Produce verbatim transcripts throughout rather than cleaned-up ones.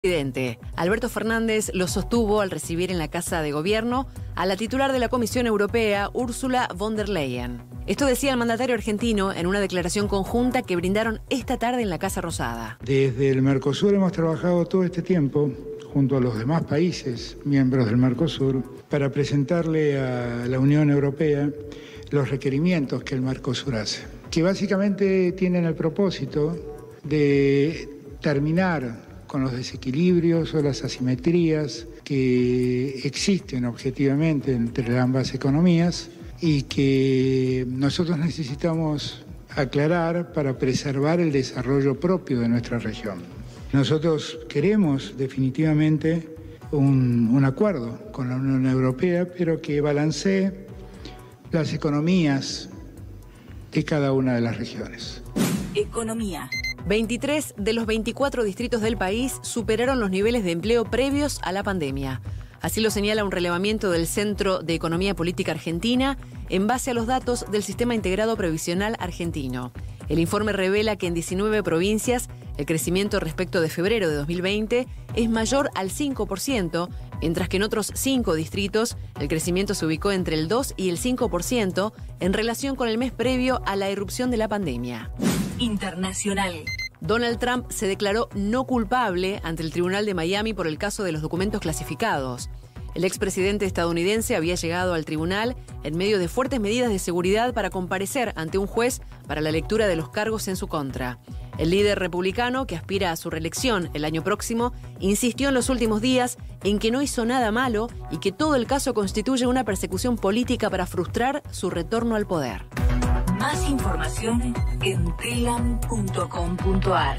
Presidente Alberto Fernández lo sostuvo al recibir en la Casa de Gobierno a la titular de la Comisión Europea, Ursula von der Leyen. Esto decía el mandatario argentino en una declaración conjunta que brindaron esta tarde en la Casa Rosada. Desde el Mercosur hemos trabajado todo este tiempo junto a los demás países miembros del Mercosur para presentarle a la Unión Europea los requerimientos que el Mercosur hace, que básicamente tienen el propósito de terminar con los desequilibrios o las asimetrías que existen objetivamente entre ambas economías y que nosotros necesitamos aclarar para preservar el desarrollo propio de nuestra región. Nosotros queremos definitivamente un, un acuerdo con la Unión Europea, pero que balancee las economías de cada una de las regiones. Economía. veintitrés de los veinticuatro distritos del país superaron los niveles de empleo previos a la pandemia. Así lo señala un relevamiento del Centro de Economía Política Argentina en base a los datos del Sistema Integrado Previsional Argentino. El informe revela que en diecinueve provincias el crecimiento respecto de febrero de dos mil veinte es mayor al cinco por ciento, mientras que en otros cinco distritos el crecimiento se ubicó entre el dos y el cinco por ciento en relación con el mes previo a la irrupción de la pandemia. Internacional. Donald Trump se declaró no culpable ante el Tribunal de Miami por el caso de los documentos clasificados. El expresidente estadounidense había llegado al tribunal en medio de fuertes medidas de seguridad para comparecer ante un juez para la lectura de los cargos en su contra. El líder republicano, que aspira a su reelección el año próximo, insistió en los últimos días en que no hizo nada malo y que todo el caso constituye una persecución política para frustrar su retorno al poder. Más información en telam punto com punto ar.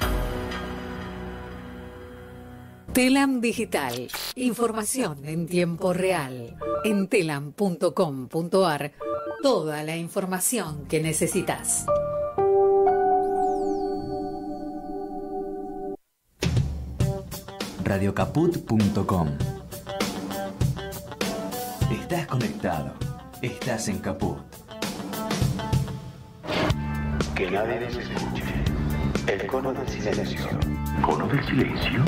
Telam Digital. Información en tiempo real. En telam punto com punto ar. Toda la información que necesitas. radio caput punto com. Estás conectado. Estás en Caput. Que nadie les escuche. El cono del silencio. ¿Cono del silencio?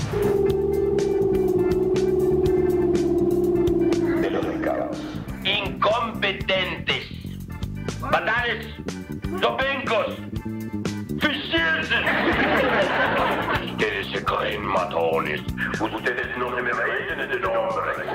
De los recados. Incompetentes. Batanes. Dopencos. Fisiersen. Ustedes se creen matones. Ustedes no se merecen ese nombre.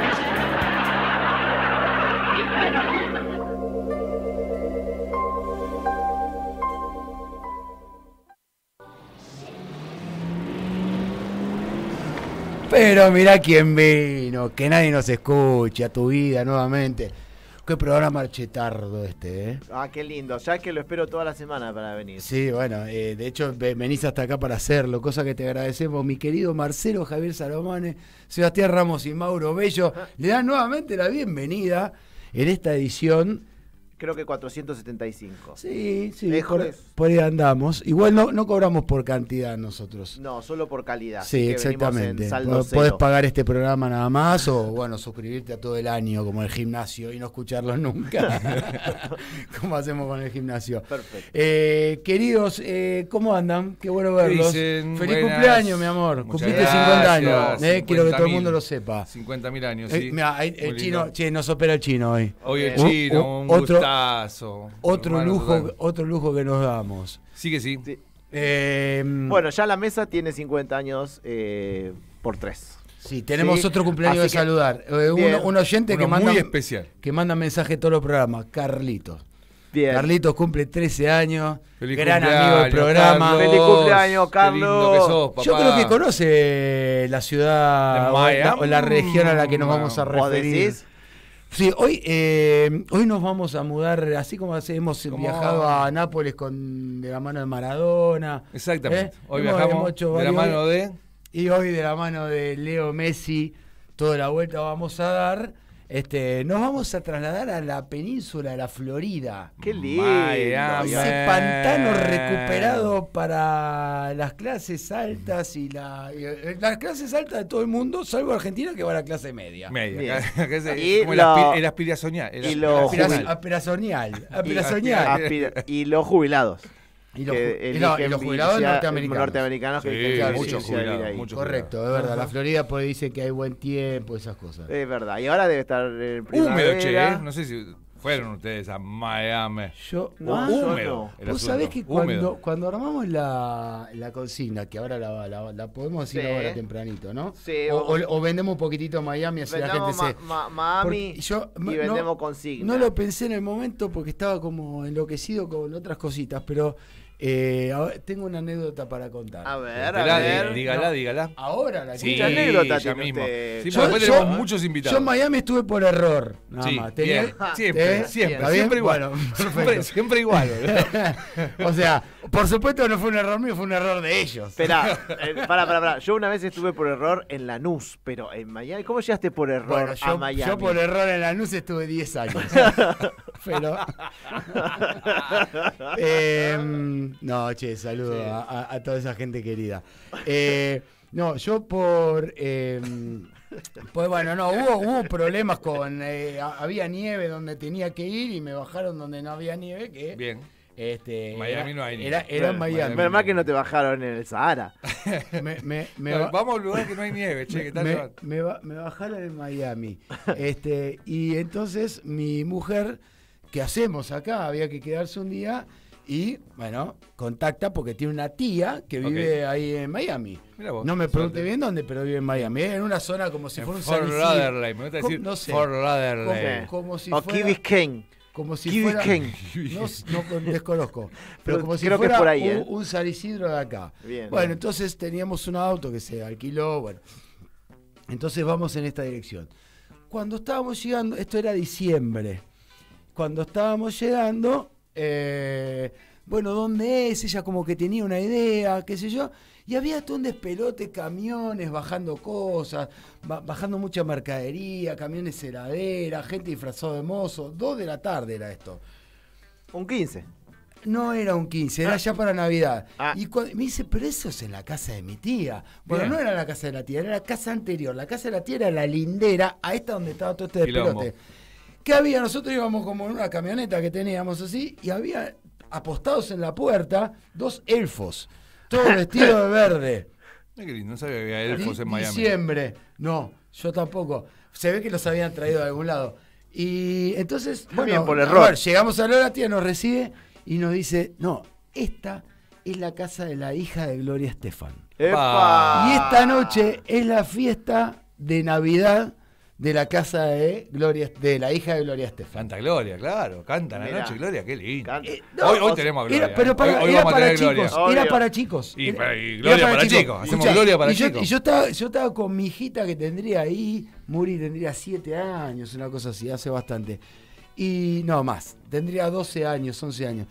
Pero mirá quién vino, que nadie nos escuche, a tu vida nuevamente. Qué programa archetardo este, ¿eh? Ah, qué lindo, ya que lo espero toda la semana para venir. Sí, bueno, eh, de hecho venís hasta acá para hacerlo, cosa que te agradecemos, mi querido Marcelo Javier Salomane, Sebastián Ramos y Mauro Bello. Le dan nuevamente la bienvenida en esta edición. Creo que cuatrocientos setenta y cinco. Sí, sí, por, por ahí andamos. Igual no, no cobramos por cantidad nosotros. No, solo por calidad. Sí, exactamente. Podés pagar este programa nada más o, bueno, suscribirte a todo el año como el gimnasio y no escucharlos nunca. Como hacemos con el gimnasio. Perfecto. Eh, queridos, eh, ¿cómo andan? Qué bueno verlos. Dicen, Feliz buenas. Cumpleaños, mi amor. Muchas Cumpliste gracias. cincuenta años. Eh, cincuenta quiero que todo el mil. mundo lo sepa. cincuenta mil años, Eh, sí. mira, el, el chino, che, nos opera el chino hoy. Hoy el Uh, chino, uh, un otro, gustazo. Otro Hermano, lujo, total. otro lujo que nos damos. Sí que sí. Sí. Eh, Bueno, ya la mesa tiene cincuenta años eh, por tres. Sí, tenemos Sí, otro cumpleaños de así que- saludar. Eh, Bien. un, un oyente Uno que manda, muy especial. que manda mensaje todos los programas, Carlitos. Bien. Carlitos cumple trece años, Feliz gran cumpleaños, amigo del programa. Carlos. Feliz cumpleaños, Qué lindo que Carlos. sos, papá. Yo creo que conoce la ciudad De o la, Miami. o la región a la que nos vamos a ¿Vos referir. decís? Sí, hoy, eh, hoy nos vamos a mudar, así como hemos ¿Cómo? viajado a Nápoles con de la mano de Maradona. Exactamente. ¿eh? Hoy Hemos- viajamos hemos hecho de la varios- mano de... Y hoy de la mano de Leo Messi, toda la vuelta vamos a dar. Este, nos vamos a trasladar a la península de la Florida. Qué lindo. Miami. Ese pantano recuperado para las clases altas y la y las clases altas de todo el mundo, salvo Argentina que va a la clase media. Media. Que es Y como el, lo- aspi- el aspiracional. El y lo aspiracional. Aspiracional, Y, aspiracional. aspira- y los jubilados. Y los, que y no, y eligen los jubilados vivir- norteamericanos. norteamericanos que Sí, eligen muchos vivir jubilados, ahí. muchos Correcto, es verdad. La Florida pues dice que hay buen tiempo, esas cosas. Es verdad, y ahora debe estar en primavera. Húmedo, che, ¿eh? No sé si fueron ustedes a Miami. Yo, No, ah, yo húmedo. no. el Vos asunto, sabés que húmedo. cuando, cuando armamos la, la consigna, que ahora la, la, la podemos decir Sí. ahora tempranito, ¿no? Sí, o, vamos- o- o vendemos un poquitito Miami, así la Vendamos gente se... Ma- Ma- Miami Porque yo y no- vendemos consigna. No lo pensé en el momento porque estaba como enloquecido con otras cositas, pero eh, a ver, tengo una anécdota para contar. A ver, Dígala, a ver. dígala, No. dígala. Ahora la Sí, Mucha anécdota ya tiene mismo. usted. Sí, Yo- porque después yo- tenemos muchos invitados. Yo en Miami estuve por error, nada Sí, más. Tenía- bien, siempre, ¿Eh? siempre, ¿Está bien? siempre igual. Bueno, siempre, perfecto. siempre igual. boludo. O sea, por supuesto no fue un error mío, fue un error de ellos. Esperá, eh, pará, pará, pará. Yo una vez estuve por error en Lanús, pero en Miami. ¿Cómo llegaste por error Bueno, a yo, Miami? yo por error en la Lanús estuve diez años. Pero. Eh, no, che, saludo Sí. a, a- a toda esa gente querida. Eh, no, yo por. eh, pues bueno, no, hubo, hubo problemas con. eh, a- había nieve donde tenía que ir y me bajaron donde no había nieve. Que, Bien. Este, Miami era, no hay nieve. Era, era en Bueno, Miami. Menos mal que no te bajaron en el Sahara. Me, me- me No, ba- vamos a un lugar que no hay nieve, che, que tal me, llevando? me ba- me bajaron en Miami. Este, y entonces mi mujer, ¿qué hacemos acá? Había que quedarse un día y, bueno, contacta porque tiene una tía que vive ahí en Miami. Mirá vos, No me pregunte suerte. bien dónde, pero vive en Miami. En una zona como si En fuera un Fort San Isidro. Lauderdale, me gusta ¿Cómo? decir No sé. Fort Lauderdale. Como, como si o fuera... Key Biscayne. Como si Key fuera... Biscayne. No, no con- desconozco. Pero Pero como si creo que fuera es por ahí, un, ¿eh? un San Isidro de acá. Bien. Bueno, entonces teníamos un auto que se alquiló, bueno. Entonces vamos en esta dirección. Cuando estábamos llegando, esto era diciembre, cuando estábamos llegando, eh, bueno, ¿dónde es? Ella como que tenía una idea, qué sé yo, y había todo un despelote, camiones bajando cosas, ba- bajando mucha mercadería, camiones heladeras, gente disfrazada de mozo, dos de la tarde era esto. Un quince. No era un quince, era ya para Navidad. Ah. Y cu- me dice, pero eso es en la casa de mi tía. Bueno, Bien. no era la casa de la tía, era la casa anterior. La casa de la tía era la lindera a esta donde estaba todo este Quilombo. despelote. ¿Qué había? Nosotros íbamos como en una camioneta que teníamos así y había apostados en la puerta dos elfos, todos vestidos de verde. Ay, qué lindo, no sabía que había elfos Di- en Miami. Diciembre. No, yo tampoco. Se ve que los habían traído de algún lado. Y entonces, bueno, Bien, por a error. ver, llegamos a la hora, la tía nos recibe y nos dice, no, esta es la casa de la hija de Gloria Estefan. ¡Epa! Y esta noche es la fiesta de Navidad de la casa de Gloria, de la hija de Gloria Estefan. Canta Gloria, claro. Canta en la Mirá. noche Gloria, qué lindo. Canta. Eh, no, hoy hoy o- tenemos a Gloria. Era, pero ¿eh? para, hoy, hoy era vamos a para tener chicos, Gloria. era Obvio. para chicos. Y Era- para- y era Gloria para chicos. Hacemos Gloria para y yo, chicos. Y yo estaba, yo estaba con mi hijita que tendría ahí, Muri tendría siete años, una cosa así, hace bastante. Y no más, tendría doce años, once años.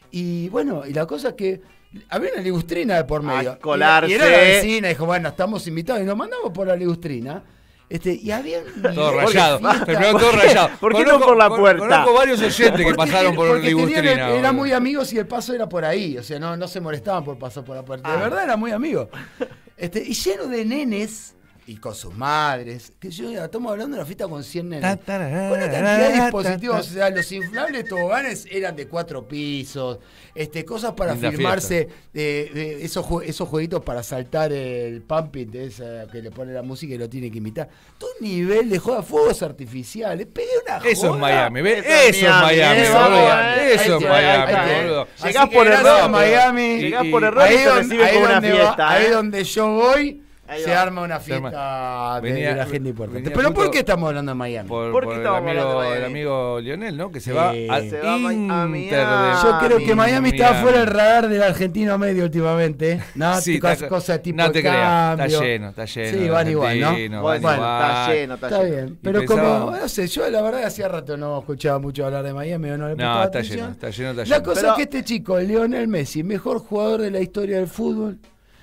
Y bueno, y la cosa es que había una ligustrina de por medio. A colarse. Y, y era la vecina, dijo, bueno, estamos invitados y nos mandamos por la ligustrina. Este, y había un Todo nivel de rayado. fiesta. Terminó todo ¿Por qué? rayado. ¿Por qué no por la con- puerta? Conozco varios oyentes que Porque- pasaron por porque tenían- Ligustrina. Eran boludo. muy amigos y el paso era por ahí. O sea, no, no se molestaban por pasar por la puerta. De Ah. verdad eran muy amigos. Este, y lleno de nenes y con sus madres. Que yo estamos hablando de una fiesta con cien nenes. Ta, ta, ra, Una ra, cantidad de ra, dispositivos. ta, O sea, los inflables toboganes eran de cuatro pisos. Este, cosas para Linda firmarse. eh, eh, esos, jue- esos jueguitos para saltar el pumping de esa que le pone la música y lo tiene que imitar. Todo un nivel de joda, fuegos artificiales. Pegué una joda. Eso es Miami, ¿ves? Eso Eso es es Miami, Miami, eso, boludo. eh. Eso es Ahí te- Miami, ahí te- boludo. Llegás Así que por gracias error, a Miami. Llegás y- por error y Ahí te donde, reciben ahí con una donde va- fiesta. ahí ¿eh? donde yo voy, Ahí se va. arma una Se arma. fiesta de, Venía- de la gente importante. venía Pero ¿por justo- qué estamos hablando de Miami? Por, ¿Por qué por el, estamos hablando amigo, de Miami? el amigo Lionel, ¿no? Que se Sí. va al Se va a Mi- a Inter Miami. de Yo creo que Miami está Miami. fuera del radar del argentino medio últimamente. No, Sí, cosas, está- cosas tipo no te el creas, está cambio. lleno, está lleno. Sí, de van igual, ¿no? argentinos, Bueno, van está igual. lleno, está, Está lleno. bien, pero pensaba- como, no sé, yo la verdad hacía rato no escuchaba mucho hablar de Miami o no le No, prestaba está atención. lleno, está lleno, está La lleno. cosa Pero- es que este chico, Lionel Messi, mejor jugador de la historia del fútbol,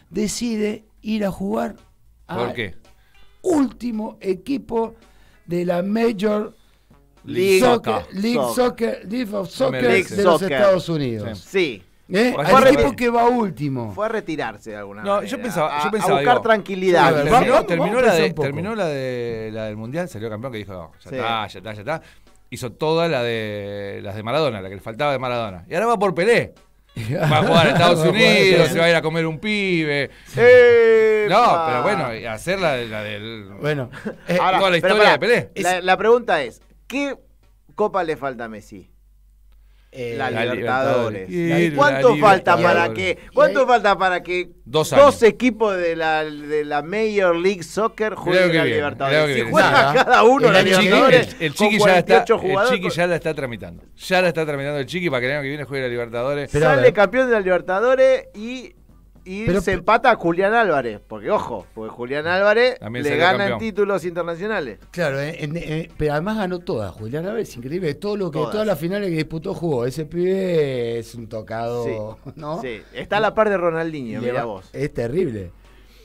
decide ir a jugar ¿Por al qué? último equipo de la Major League Soccer, Soccer. League Soccer, League of Soccer League de los Soccer. Estados Unidos. Sí. ¿Eh? Fue Al a equipo reti- que va último. Fue a retirarse de alguna No, manera. yo pensaba, a, yo pensaba a buscar digo, tranquilidad. a ver, quizás. terminó, vamos- terminó vamos a la pensar de, un poco. terminó la de la del mundial, salió campeón que dijo, no, ya Sí. está, ya está, ya está. Hizo toda la de las de Maradona, la que le faltaba de Maradona. Y ahora va por Pelé. Va a jugar a Estados Va a jugar a Unidos, Estados se va a ir a comer un pibe. ¡Epa! No, pero bueno, hacer la, la del. Bueno, eh, Ahora, toda la pero historia pará, de Pelé. La, la pregunta es: ¿qué copa le falta a Messi? eh, La, la Libertadores. Libertadores. ¿Y ¿Cuánto La falta Libertadores. para que cuánto Y ahí- falta para que Dos dos, años. equipos de la, de la Major League Soccer jueguen que la viene, Libertadores? creo que Si viene. juega Nada. cada uno El la año que Libertadores, El, el con Chiqui ya está, cuarenta y ocho el jugadores, Chiqui ya la está tramitando. Ya la está tramitando el Chiqui para que el año que viene juegue la Libertadores. Pero a sale ver. campeón de la Libertadores y, y Pero- se empata a Julián Álvarez. Porque, ojo, porque Julián Álvarez También le salió gana campeón. en títulos internacionales. Claro, eh, en- eh, pero además ganó todas, Julián Álvarez, es increíble, todo lo que, Todas. todas las finales que disputó jugó, ese pibe es un tocado, Sí, ¿no? Sí, está a la par de Ronaldinho, Le mira va- vos. Es terrible.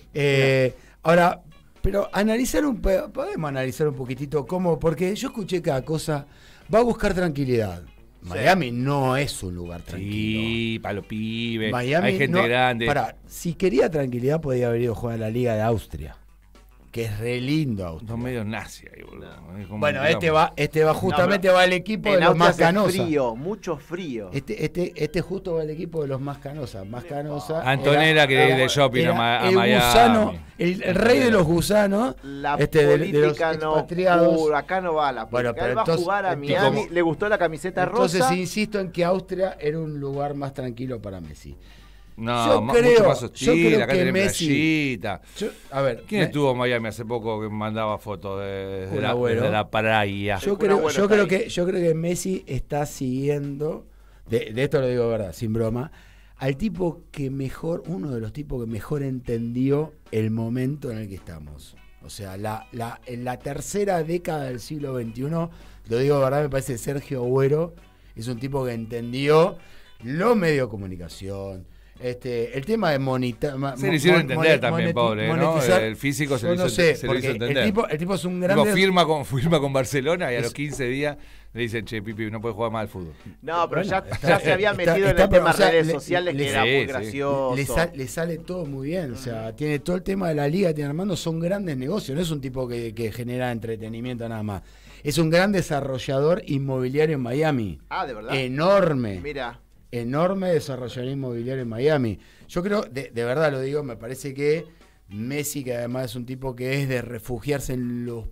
Eh, ahora, pero analizar un po- podemos analizar un poquitito cómo, porque yo escuché cada cosa, va a buscar tranquilidad. Miami no es un lugar tranquilo. Sí, para los pibes. Miami Hay gente no- grande. Pará, si quería tranquilidad podía haber ido a jugar a la Liga de Austria, que es re lindo Austria. Son medio nazis ahí, boludo. Es como Bueno, un este quilombo. va, este va justamente va el equipo de En los Austria más hace canosa. frío, mucho frío. Este, este, este justo va el equipo de los más canosa. Más canosa. Antonella era- que de- era- de shopping a era Ma- a el Miami. gusano, el, el rey de los gusanos. La este, de, de los política no, expatriados. uh, acá no va la Bueno, política. pero Él va entonces- a jugar a entonces- Miami, ¿cómo? le gustó la camiseta Entonces rosa. insisto en que Austria era un lugar más tranquilo para Messi. No, Yo ma- creo- mucho más yo hostil. creo Acá que tenés Messi- playita. Yo- a ver, ¿Quién me- estuvo en Miami hace poco que mandaba fotos de, de Un la, abuelo. de la playa? Yo Un creo, abuelo yo está creo ahí. que yo creo que Messi está siguiendo, de, de esto lo digo de verdad, sin broma, al tipo que mejor, uno de los tipos que mejor entendió el momento en el que estamos. O sea, la, la, en la tercera década del siglo veintiuno, lo digo de verdad, me parece Sergio Agüero es un tipo que entendió los medios de comunicación. Este, el tema de monita, Se le hicieron entender también, pobre, ¿no? El físico se yo lo no hizo, sé, se lo hizo porque entender. El tipo, el tipo es un Tipo, grande. firma con, firma con Barcelona y a Es- los quince días le dicen, che, Pipi, no puedes jugar más al fútbol. No, pero Bueno, ya, está- ya se había está- metido está, en el pero, tema o sea, redes le- sociales le- que era sí, muy sí. gracioso. Le, sal- le sale todo muy bien, o sea, tiene todo el tema de la liga, tiene Armando, son grandes negocios, no es un tipo que, que genera entretenimiento nada más. Es un gran desarrollador inmobiliario en Miami. Ah, ¿de verdad? Enorme. Mira. Enorme desarrollador inmobiliario en Miami. Yo creo, de, de verdad lo digo, me parece que Messi, que además es un tipo que es de refugiarse en los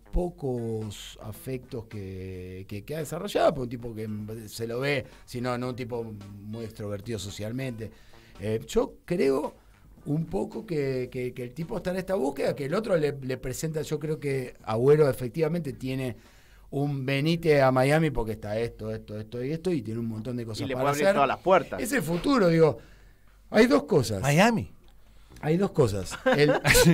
pocos afectos que, que, que ha desarrollado, porque un tipo que se lo ve, sino no un tipo muy extrovertido socialmente. Eh, yo creo un poco que, que, que el tipo está en esta búsqueda, que el otro le, le presenta, yo creo que Agüero efectivamente tiene un venite a Miami porque está esto, esto, esto y esto, y tiene un montón de cosas Y le para puede abrir hacer. todas las puertas. Es el futuro, digo. Hay dos cosas. Miami. Hay dos cosas. El,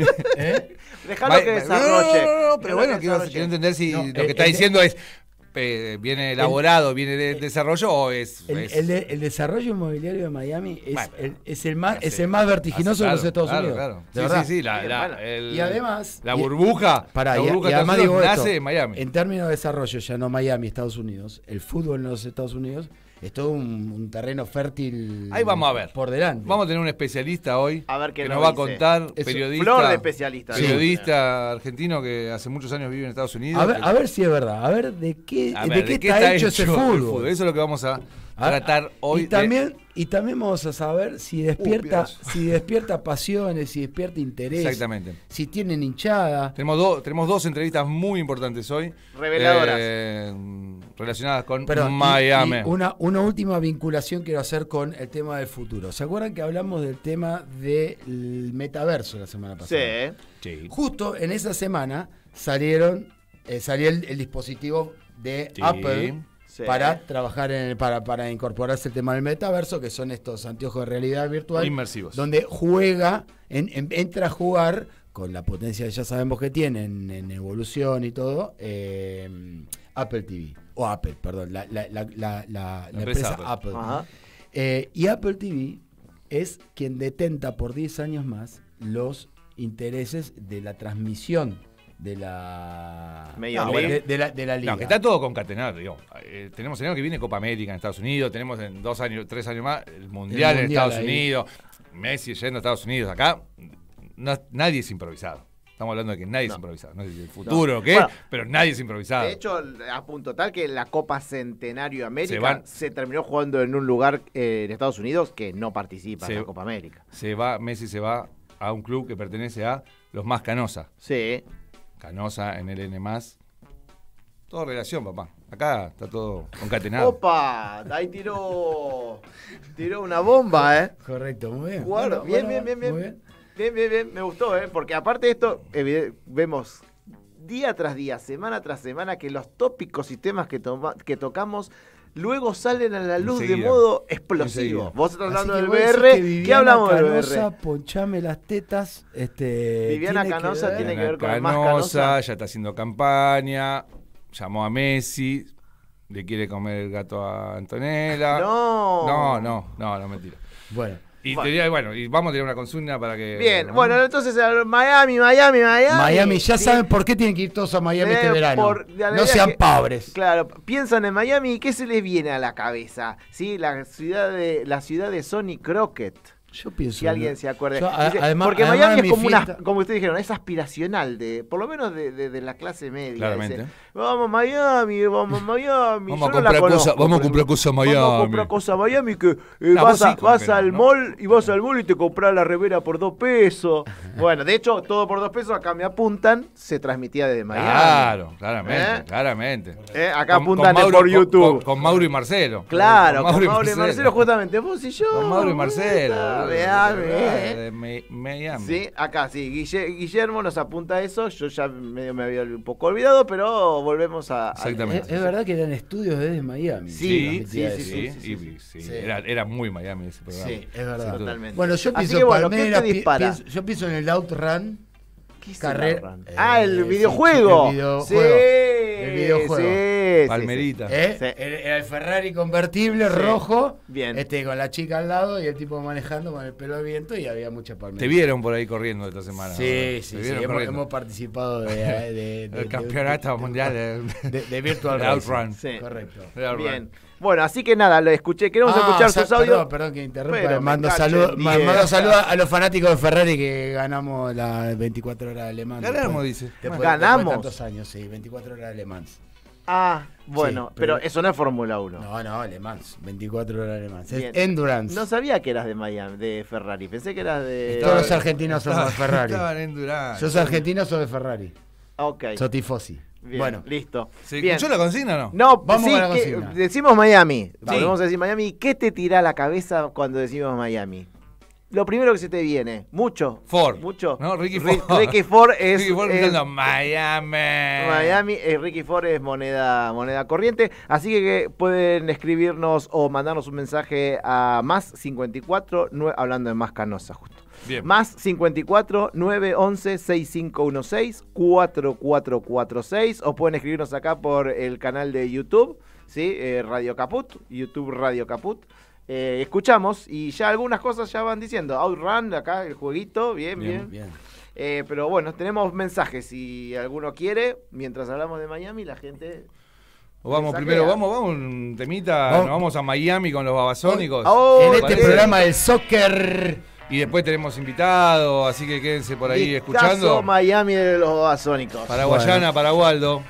¿eh? Dejalo que desarrolle. No, no, no, pero Dejalo bueno, que quiero, desarrolle. quiero entender si No, lo el- que está el- diciendo es, eh, viene elaborado, viene de desarrollo o es... El, es- el de- el desarrollo inmobiliario de Miami es, Bueno, el, es, el, más, hace- es el más vertiginoso hace- de los Estados claro, Unidos. claro. De Sí, verdad. sí, sí, la, Bien, la- bueno. el- Y además. la y- burbuja, Pará, la y, burbuja y de además Estados digo Unidos esto, nace en Miami. en términos de desarrollo, ya no Miami, Estados Unidos, el fútbol en los Estados Unidos es todo un, un terreno fértil. Ahí vamos a ver. Por delante. Vamos a tener un especialista hoy A ver qué que nos nos va a dice. contar, Es periodista, Flor de especialista. periodista argentino que hace muchos años vive en Estados Unidos. a, ver, que- a ver si es verdad. A ver de qué, a de ver, qué está, hecho ese el fútbol. Eso es lo que vamos a Ah, tratar hoy. Y de- también, y también vamos a saber si despierta, pedazo. si despierta pasiones, si despierta interés, Exactamente. si tienen hinchada. Tenemos, dos tenemos dos entrevistas muy importantes hoy. Reveladoras. eh, relacionadas con Pero, y- Miami. y una, una última vinculación quiero hacer con el tema del futuro. ¿Se acuerdan que hablamos del tema del metaverso la semana pasada? Sí. Sí. Justo en esa semana salieron, eh, salió el, el dispositivo de Sí. Apple Sí. para trabajar en para, para incorporarse el tema del metaverso, que son estos anteojos de realidad virtual Inmersivos. donde juega, en, en- entra a jugar con la potencia que ya sabemos que tiene en, en evolución y todo, eh, Apple T V, o Apple, perdón, la, la, la, la, la- la empresa empresa Apple. Ajá. Eh, y Apple T V es quien detenta por diez años más los intereses de la transmisión de la, Major no, League. de, de la, de la liga. No, que está todo concatenado, digo. Eh, tenemos el año que viene Copa América en Estados Unidos, tenemos en dos años, tres años más el Mundial, El en Mundial Estados ahí. Unidos, Messi yendo a Estados Unidos. Acá no- nadie es improvisado. Estamos hablando de que nadie No. es improvisado. No sé si el futuro No. o qué, Bueno, pero nadie es improvisado. De hecho, a punto tal que la Copa Centenario América Se van- se terminó jugando en un lugar eh, en Estados Unidos que no participa Se- en la Copa América. Se va, Messi se va a un club que pertenece a los más Canosa. Sí. Canosa en el N más. Todo relación, papá. Acá está todo concatenado. ¡Opa! Ahí tiró. Tiró una bomba, ¿eh? Correcto, muy bien. Guarda, Bueno, bien, bueno, bien, bien, muy bien. Bien, bien, bien. Me gustó, ¿eh? Porque aparte de esto, evide- vemos día tras día, semana tras semana, que los tópicos y temas que, toma- que tocamos luego salen a la luz de Enseguida. modo explosivo. Enseguida. Vos estás hablando Así del que B vos decís R. que ¿Qué Viviana hablamos del B Canosa, R? ponchame las tetas. Este, Viviana tiene que Canosa ver- tiene que ver con el más Canosa, Canosa. ya está haciendo campaña, llamó a Messi, le quiere comer el gato a Antonella. No. No, no, no, no, mentira. Bueno. Y, Bueno. tenía- bueno, y vamos a tener una consigna para que... Bien, ¿no? bueno, entonces eh, Miami, Miami, Miami. Miami, ya Sí. saben por qué tienen que ir todos a Miami Eh, este verano. por- de la no idea sean que- pobres. Claro, piensan en Miami y ¿qué se les viene a la cabeza? Sí, la ciudad de la ciudad de Sonny Crockett. Yo pienso. Si alguien ¿no? se acuerda. Yo, a- Dice, además- porque además Miami de es mi como una, fiesta- como ustedes dijeron, es aspiracional, de, por lo menos de, de- de la clase media. Claramente. Dice, vamos a Miami, vamos a Miami. Vamos a Yo no la comprar conozco, cosas- vamos a pero- comprar cosas a Vamos a Miami. comprar cosas a Miami que eh, No, vas, vos a- sí, como vas que no, al ¿no? mall y vas al mall y te compras la remera por dos pesos. Bueno, de hecho, todo por dos pesos, acá me apuntan, se transmitía desde Miami. Claro, claramente, ¿Eh? claramente. Eh, acá Con- apuntan con por Mauro- YouTube. Con, con- con Mauro y Marcelo. Claro, con Mauro Mauro, y Marcelo, justamente. Vos y yo. Con Mauro y Marcelo. Ah, boludo. Miami, De eh. Mi- Miami. Sí, acá sí. Guille- Guillermo nos apunta eso. Yo ya medio me había un poco olvidado, pero volvemos a. a- Exactamente. Es, es verdad que eran estudios desde Miami. Sí, Sí, sí, sí, sí, sí, sí, y- sí. Sí. Era, era muy Miami ese programa. Sí, Es verdad. totalmente. Bueno, yo Así pienso que, bueno, ¿qué te Palmeiras, pi- dispara? pienso- yo pienso en el Outrun. ¿Qué es el Carrera. Outrun? Eh, Ah, el sí, videojuego. el videojuego. Sí, El videojuego. sí, sí, Palmerita. ¿Eh? Sí. Era era el Ferrari convertible Sí. rojo. Bien. Este, con la chica al lado y el tipo manejando con el pelo al viento y había mucha palmera. Te vieron por ahí corriendo esta semana. Sí, ¿no? sí, Te sí. vieron Hemos, corriendo. hemos participado de, de- de- de- El campeonato de- mundial de, de, de Virtual de Racing. Outrun. Sí. Correcto. De Outrun. Bien. Bueno, así que nada, lo escuché. Queremos Ah, escuchar sa- sus audios. Perdón, perdón que interrumpa. Pero me mando cacho saludos en ma- diez. mando saludos a los fanáticos de Ferrari que ganamos la veinticuatro horas de alemán. Ganamos, después- dice. después- ¿Ganamos? Después de tantos años, sí, veinticuatro horas de Le Mans. Ah, bueno, Sí, pero, pero- eso no es Fórmula uno. No, no, Le Mans, veinticuatro horas de Le Mans. Es Bien. Endurance. No sabía que eras de Miami, de Ferrari. Pensé que eras de. Todos los argentinos somos de Ferrari. Estaban en Durán. Sos argentino, sos de Ferrari. Ok. Sos tifosi. Bien, Bueno, listo. ¿Se Bien. escuchó la consigna o no? No, Vamos sí, con la que- consigna. decimos Miami. Sí. Vamos a decir Miami. ¿Qué te tira a la cabeza cuando decimos Miami? Lo primero que se te viene, mucho. Ford. Mucho. No, Ricky Ri- Ford. Ricky Ford es. Ricky Ford es- gritando, Miami. Miami, eh, Ricky Ford es moneda, moneda corriente, así que, que pueden escribirnos o mandarnos un mensaje a más cincuenta y cuatro, nue- hablando de más Canosa justo. Bien. Más cincuenta y cuatro, nueve once, sesenta y cinco dieciséis, cuarenta y cuatro cuarenta y seis, o pueden escribirnos acá por el canal de YouTube, ¿sí? Eh, Radio Caput, YouTube Radio Caput. Eh, escuchamos y ya algunas cosas ya van diciendo. Outrun, acá el jueguito, bien, bien. bien. Eh, pero bueno, tenemos mensajes. Si alguno quiere, mientras hablamos de Miami, la gente. O vamos Mensajea. primero, vamos, vamos un temita, Vamos. nos vamos a Miami con los babasónicos. Oh, en este ¿parece? programa del soccer. Y después tenemos invitados, así que quédense por ahí Discazo escuchando. Miami de los Babasónicos. Para Guayana, para Waldo.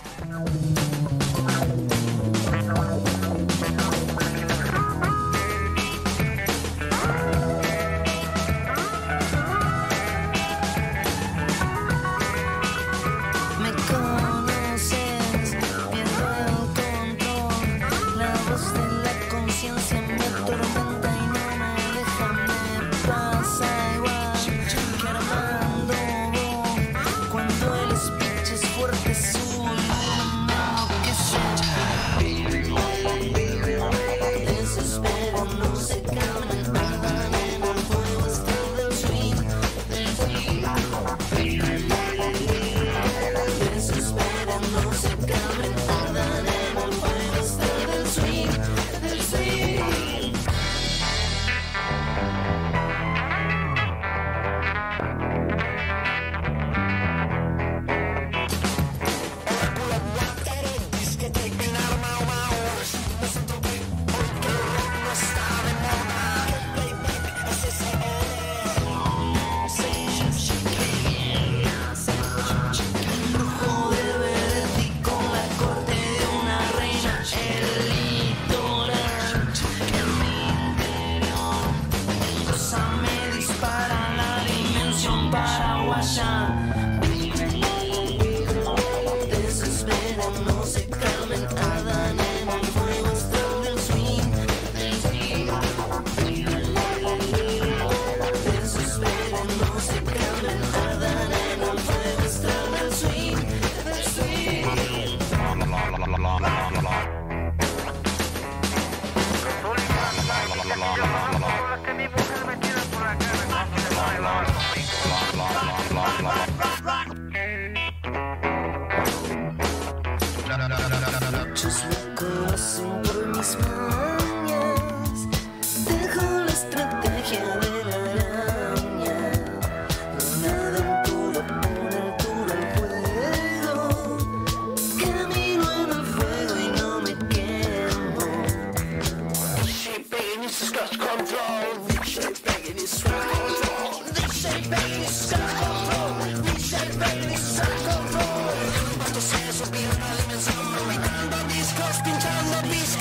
Me conoces, pierdo el control. La voz de la conciencia me atormenta y no me deja. Me pasa igual que Armando cuando el speech es fuerte, su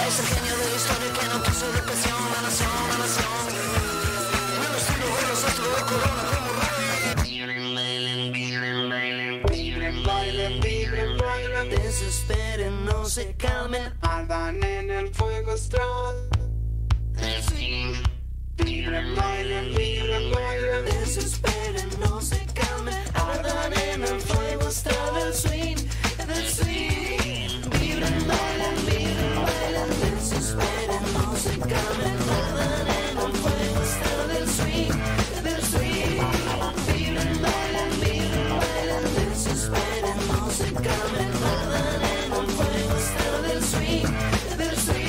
Es el genio de la historia que no puso educación, la nación, la nación. En el estilo de los astros de corona como rey. Vibren, bailen, vibren, bailen, vibren, bailen, vibren, bailen. Desesperen, no se calmen. Ardan en el fuego astral. El fin. Vibren, bailen, vibren, bailen. Desesperen, no se calmen. Ardan en el fuego astral del swing, del swing. Vibren, bailen, vibren, bailen. Desesperen, no se calmen. Ardan en el fuego astral del swing, del swing. Vibren, bailen, vibren, bailen. Desesperen, no se calmen. Ardan en el fuego astral del swing, del swing.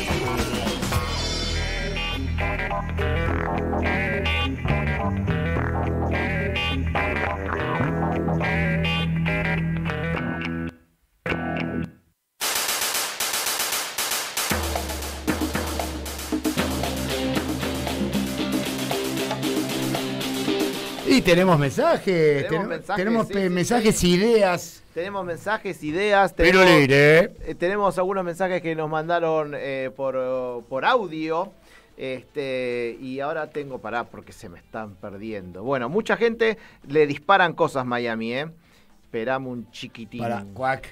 Y tenemos mensajes, Tenemos tenemos, mensajes, tenemos sí, pe- sí, mensajes, sí. ideas. Tenemos mensajes, ideas. Pero Tenemos, leeré. eh, tenemos algunos mensajes que nos mandaron eh, por, oh, por audio. Este, y ahora tengo, pará, porque se me están perdiendo. Bueno, mucha gente le disparan cosas Miami, ¿eh? Esperamos un chiquitín. Para, cuac.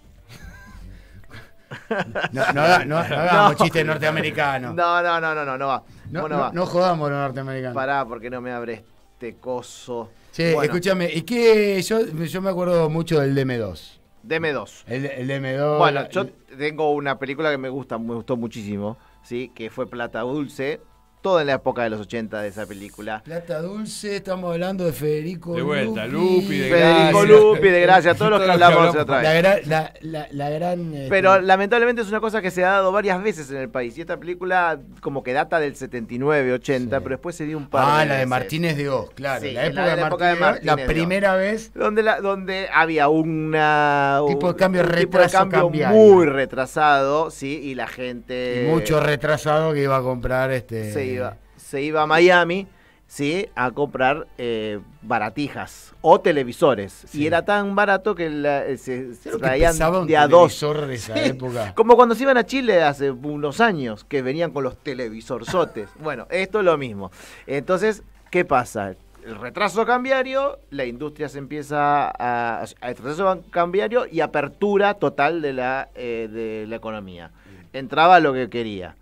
No, no, haga- no- no hagamos No. chistes norteamericanos. No, no, no, no, no, no va. No, Bueno, no- va. no jodamos los norteamericanos. Pará, porque no me abre este coso. Che, Bueno, escúchame, ¿y qué? Yo, yo me acuerdo mucho del D M dos. D M dos. El, el D M dos. Bueno, la- yo tengo una película que me gusta, me gustó muchísimo, ¿sí? Que fue Plata Dulce. Toda en la época de los ochenta de esa película. Plata Dulce, estamos hablando de Federico De vuelta, Lupi, Lupi, de Federico Gracia. Lupi, de Gracia, todos los que Todos los que hablamos hablamos. otra vez. La gran, la, la, la gran este, Pero lamentablemente es una cosa que se ha dado varias veces en el país. Y esta película como que data del setenta y nueve, ochenta, Sí. pero después se dio un par Ah, de la de veces. Martínez de Oz, claro. Sí, la la época, de de, la época de Martínez de Oz, la Martínez de Oz. primera vez. Donde, la, donde había una, Tipo de un- cambio un tipo de retraso cambio cambiario. muy retrasado, ¿sí? Y la gente... Y mucho retrasado que iba a comprar este. se iba, se iba a Miami, ¿sí? A comprar eh, baratijas o televisores. Sí. Y era tan barato que la- se, se ¿Sabes lo que traían pesaba un de a dos. televisor de esa Sí, época? Como cuando se iban a Chile hace unos años, que venían con los televisorzotes. Bueno, esto es lo mismo. Entonces, ¿qué pasa? El retraso cambiario, la industria se empieza a... a retraso cambiario y apertura total de la, eh, de la economía. Entraba lo que quería.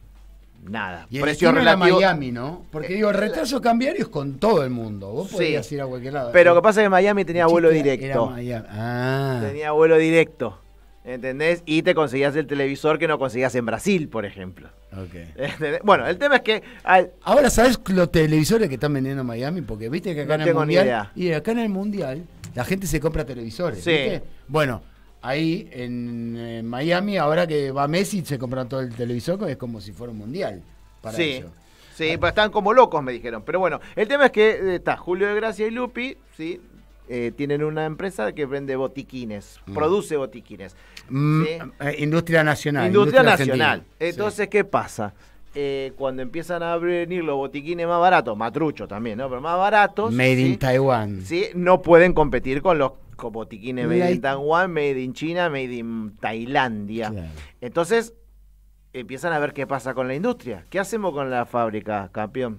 Nada. Y el Precio destino era relativo. Miami, ¿no? Porque digo, el retraso cambiario es con todo el mundo. Vos Sí. podías ir a cualquier lado. Pero El- lo que pasa es que Miami tenía el vuelo chiste era directo. Miami. Ah. Tenía vuelo directo. ¿Entendés? Y te conseguías el televisor que no conseguías en Brasil, por ejemplo. Ok. ¿Entendés? Bueno, el tema es que... ay, Ahora, ¿sabes los televisores que están vendiendo en Miami? Porque viste que acá No en el tengo ni Mundial. idea. Y acá en el Mundial, la gente se compra televisores. Sí. ¿Viste? Bueno, ahí en, en Miami, ahora que va Messi, se compran todo el televisor, que es como si fuera un mundial. Para sí, ellos. sí, pues están como locos, me dijeron. Pero bueno, el tema es que eh, está Julio de Gracia y Lupi, ¿sí? Eh, tienen una empresa que vende botiquines, Mm. produce botiquines. Mm, Sí. eh, industria nacional. Industria, argentina. nacional. Entonces, ¿qué pasa? Eh, cuando empiezan a venir los botiquines más baratos, matrucho también, ¿no? Pero más baratos. Made ¿sí? in Taiwan. Sí, no pueden competir con los con botiquines made Like- in Taiwán, made in China, made in Tailandia. Claro. Entonces, empiezan a ver qué pasa con la industria. ¿Qué hacemos con la fábrica, campeón?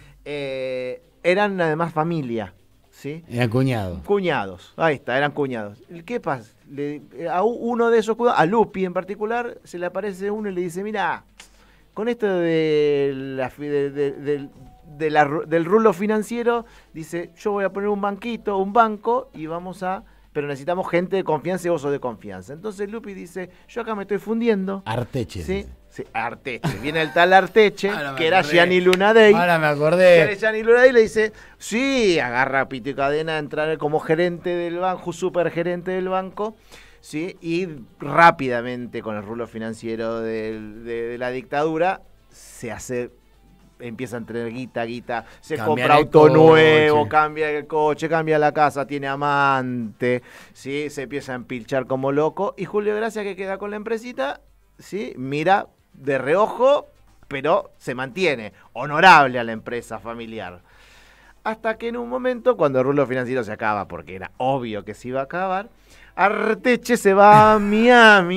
Eh, eran además familia, ¿sí? Era cuñado. Cuñados, ahí está, eran cuñados. ¿Qué pasa? Le- a u- uno de esos cuñados, a Lupi en particular, se le aparece uno y le dice, mira, con esto de la, fi- de- de- del- de la ru- del rulo financiero, dice, yo voy a poner un banquito, un banco, y vamos a... Pero necesitamos gente de confianza y vos sos de confianza. Entonces Lupi dice, yo acá me estoy fundiendo. Arteche. Sí, sí, Arteche. Viene el tal Arteche, Ahora me que era acordé. Gianni Lunadei. Ahora me Que acordé. era Gianni Lunadei y le dice, sí, agarra Pito y Cadena a entrar como gerente del banco, super gerente del banco, sí, y rápidamente con el rulo financiero del- de, de la dictadura se hace, empieza a tener guita, guita, se Cambiar compra el auto coche. nuevo, cambia el coche, cambia la casa, tiene amante, sí, se empieza a empilchar como loco, y Julio Gracia, que queda con la empresita, sí, mira de reojo, pero se mantiene honorable a la empresa familiar. Hasta que en un momento, cuando el rulo financiero se acaba, porque era obvio que se iba a acabar, Arteche se va a Miami,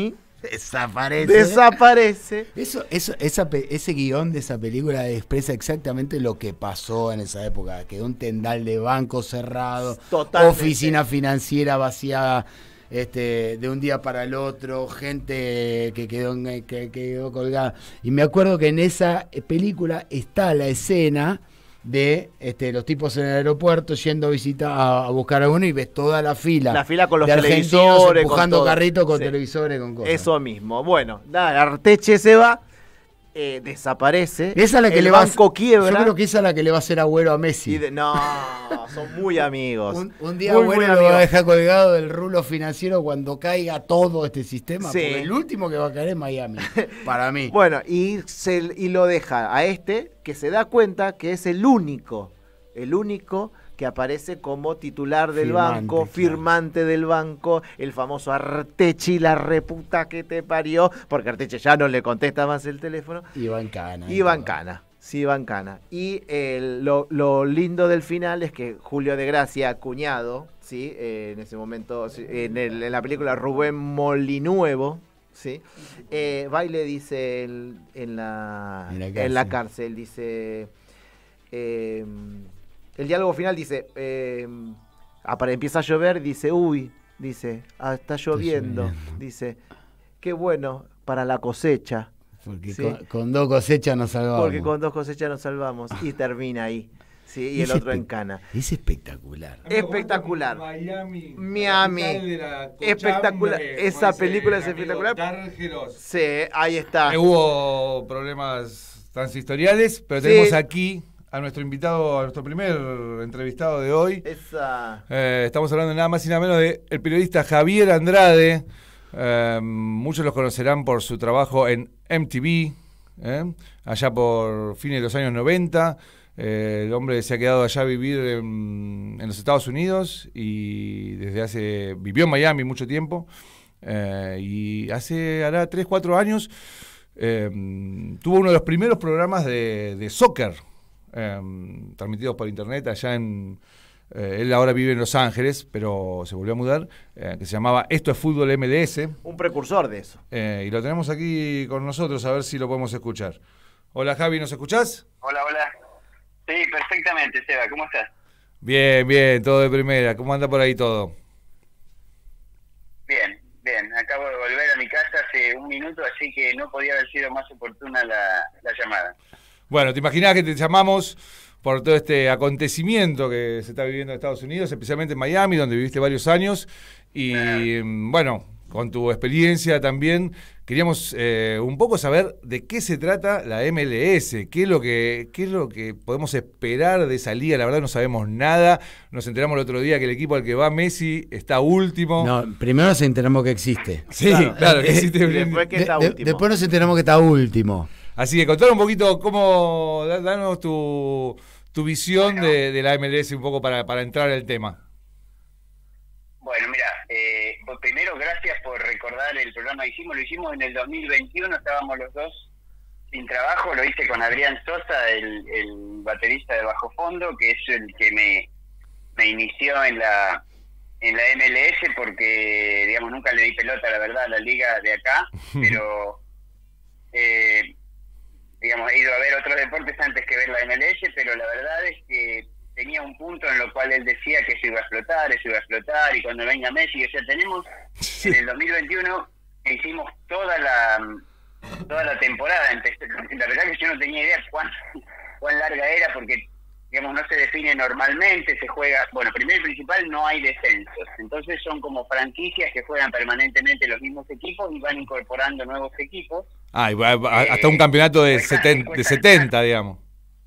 Desaparece. Desaparece. Eso, eso, esa, pe- ese guión de esa película expresa exactamente lo que pasó en esa época. Quedó un tendal de banco cerrado, Totalmente. oficina financiera vaciada este, de un día para el otro, gente que quedó, en- que quedó colgada. Y me acuerdo que en esa película está la escena de este, los tipos en el aeropuerto yendo a visitar a, a buscar a uno y ves toda la fila. La fila con los de argentinos televisores, empujando con todo. carritos con Sí. televisores, con cosas. Eso mismo. Bueno, nada, Arteche se va, eh, desaparece. Esa es la que el le va a banco quiebra. Yo creo que esa es la que le va a hacer Agüero a Messi. y de- no, son muy amigos. Un, un día Muy, Agüero muy lo va a amigos. dejar colgado del rulo financiero cuando caiga todo este sistema. Sí. Porque el último que va a caer es Miami, para mí. Bueno, y, se, y lo deja a este, que se da cuenta que es el único, el único que aparece como titular del Firmante, banco, claro. firmante del banco, el famoso Artechi, la reputa que te parió, porque Arteche ya no le contesta más el teléfono. Iván Cana. Iván Cana, sí, Iván Cana. Y el- lo, lo lindo del final es que Julio de Gracia, cuñado, ¿sí? Eh, en ese momento, sí, en, el- en la película Rubén Molinuevo, ¿sí? Eh, va y le dice el- en, la, En la en cárcel. la cárcel, dice... eh, el diálogo final dice, eh, apare- empieza a llover, dice, uy, dice, ah, está lloviendo, lloviendo. dice, qué bueno para la cosecha. Porque Sí. con, con dos cosechas nos salvamos. Porque con dos cosechas nos salvamos. Y termina ahí. Sí, y el Es otro en espe- Cana. Es espectacular. Espectacular. Miami. Miami. Espectacular. Esa película es espectacular. Sí, ahí está. Eh, hubo problemas transitoriales, pero Sí. tenemos aquí a nuestro invitado, a nuestro primer entrevistado de hoy. Esa. Eh, estamos hablando nada más y nada menos de el periodista Javier Andrade. Eh, muchos los conocerán por su trabajo en M T V, eh, allá por fines de los años noventa. Eh, el hombre se ha quedado allá a vivir en, en los Estados Unidos y desde hace vivió en Miami mucho tiempo. Eh, y hace, hará tres, cuatro años, eh, tuvo uno de los primeros programas de, de soccer eh, transmitidos por internet allá en... Eh, él ahora vive en Los Ángeles, pero se volvió a mudar, eh, que se llamaba Esto es Fútbol M L S. Un precursor de eso. Eh, y lo tenemos aquí con nosotros, a ver si lo podemos escuchar. Hola Javi, ¿nos escuchás? Hola, hola. Sí, perfectamente, Seba. ¿Cómo estás? Bien, bien, todo de primera. ¿Cómo anda por ahí todo? Bien, bien. Acabo de volver a mi casa hace un minuto, así que no podía haber sido más oportuna la, la llamada. Bueno, te imaginás que te llamamos por todo este acontecimiento que se está viviendo en Estados Unidos, especialmente en Miami, donde viviste varios años. Y mm, bueno, con tu experiencia también, queríamos eh, un poco saber de qué se trata la M L S, qué es lo que, qué es lo que podemos esperar de esa liga. La verdad no sabemos nada. Nos enteramos el otro día que el equipo al que va Messi está último. No, primero nos enteramos que existe. Sí, claro, que existe. Y después que está De- de- último. después nos enteramos que está último. Así que contar un poquito cómo, da- danos tu, tu visión de, de la M L S un poco para, para entrar al tema. Bueno, mira, eh, pues primero gracias por recordar el programa que hicimos. Lo hicimos en el dos mil veintiuno, estábamos los dos sin trabajo. Lo hice con Adrián Sosa, el, el baterista de Bajo Fondo, que es el que me, me inició en la en la M L S, porque, digamos, nunca le di pelota, la verdad, a la liga de acá, pero... Eh, digamos, he ido a ver otros deportes antes que ver la M L S, pero la verdad es que tenía un punto en lo cual él decía que eso iba a explotar, eso iba a explotar, y cuando venga Messi, o sea, tenemos, en el dos mil veintiuno hicimos toda la toda la temporada, empecé, la verdad que yo no tenía idea cuán, cuán larga era, porque, digamos, no se define normalmente, se juega, bueno, primero y principal, no hay descensos, entonces son como franquicias que juegan permanentemente los mismos equipos y van incorporando nuevos equipos. Ah, y va- va- hasta un campeonato de, setenta, de setenta, digamos.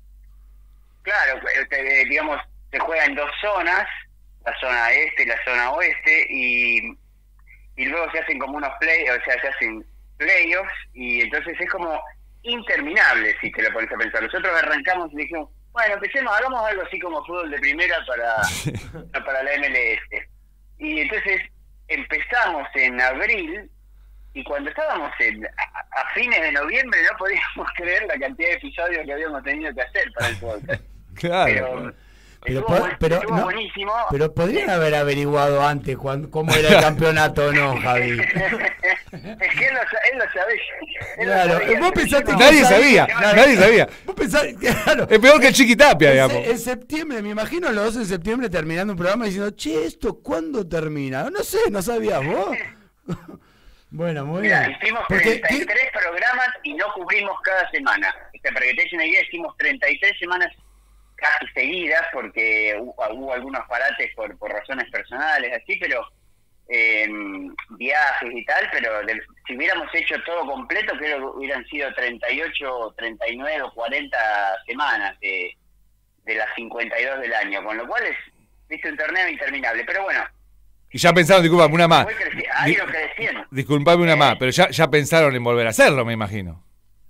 Claro, eh, digamos, se juega en dos zonas, la zona este y la zona oeste, y, y luego se hacen como unos play, o sea, se hacen playoffs, y entonces es como interminable si te lo pones a pensar. Nosotros arrancamos y dijimos, bueno, empecemos, hagamos algo así como fútbol de primera para, para la M L S. Y entonces empezamos en abril, y cuando estábamos en, a, a fines de noviembre no podíamos creer la cantidad de episodios que habíamos tenido que hacer para el podcast. Claro. Pero, Pero, estuvo, po- bu- pero, estuvo no, buenísimo. pero podrían haber averiguado antes cuán- cómo era el campeonato o no, Javi. Es que él lo, él lo sabe. Él Claro, lo sabía, vos pero pensaste yo que no. Nadie sabía, Claro. nadie sabía. Vos pensás, claro. Es peor que el Chiquitapia, En, digamos. se- en septiembre, me imagino los dos en septiembre terminando un programa diciendo, che, ¿esto cuándo termina? No sé, ¿no sabías vos? Bueno, muy Mira, bien. hicimos Porque, treinta y tres programas y no cubrimos cada semana. O sea, para que te des una idea, hicimos treinta y tres semanas casi seguidas porque hubo, hubo algunos parates por, por razones personales, así, pero eh, viajes y tal, pero de- si hubiéramos hecho todo completo, creo que hubieran sido treinta y ocho, treinta y nueve o cuarenta semanas de, de las cincuenta y dos del año, con lo cual es, viste, un torneo interminable. Pero bueno, Y ya pensaron, disculpame, una más. fue creci- ha Di- ido creciendo. Disculpame una Eh. más, pero ya, ya pensaron en volver a hacerlo, me imagino.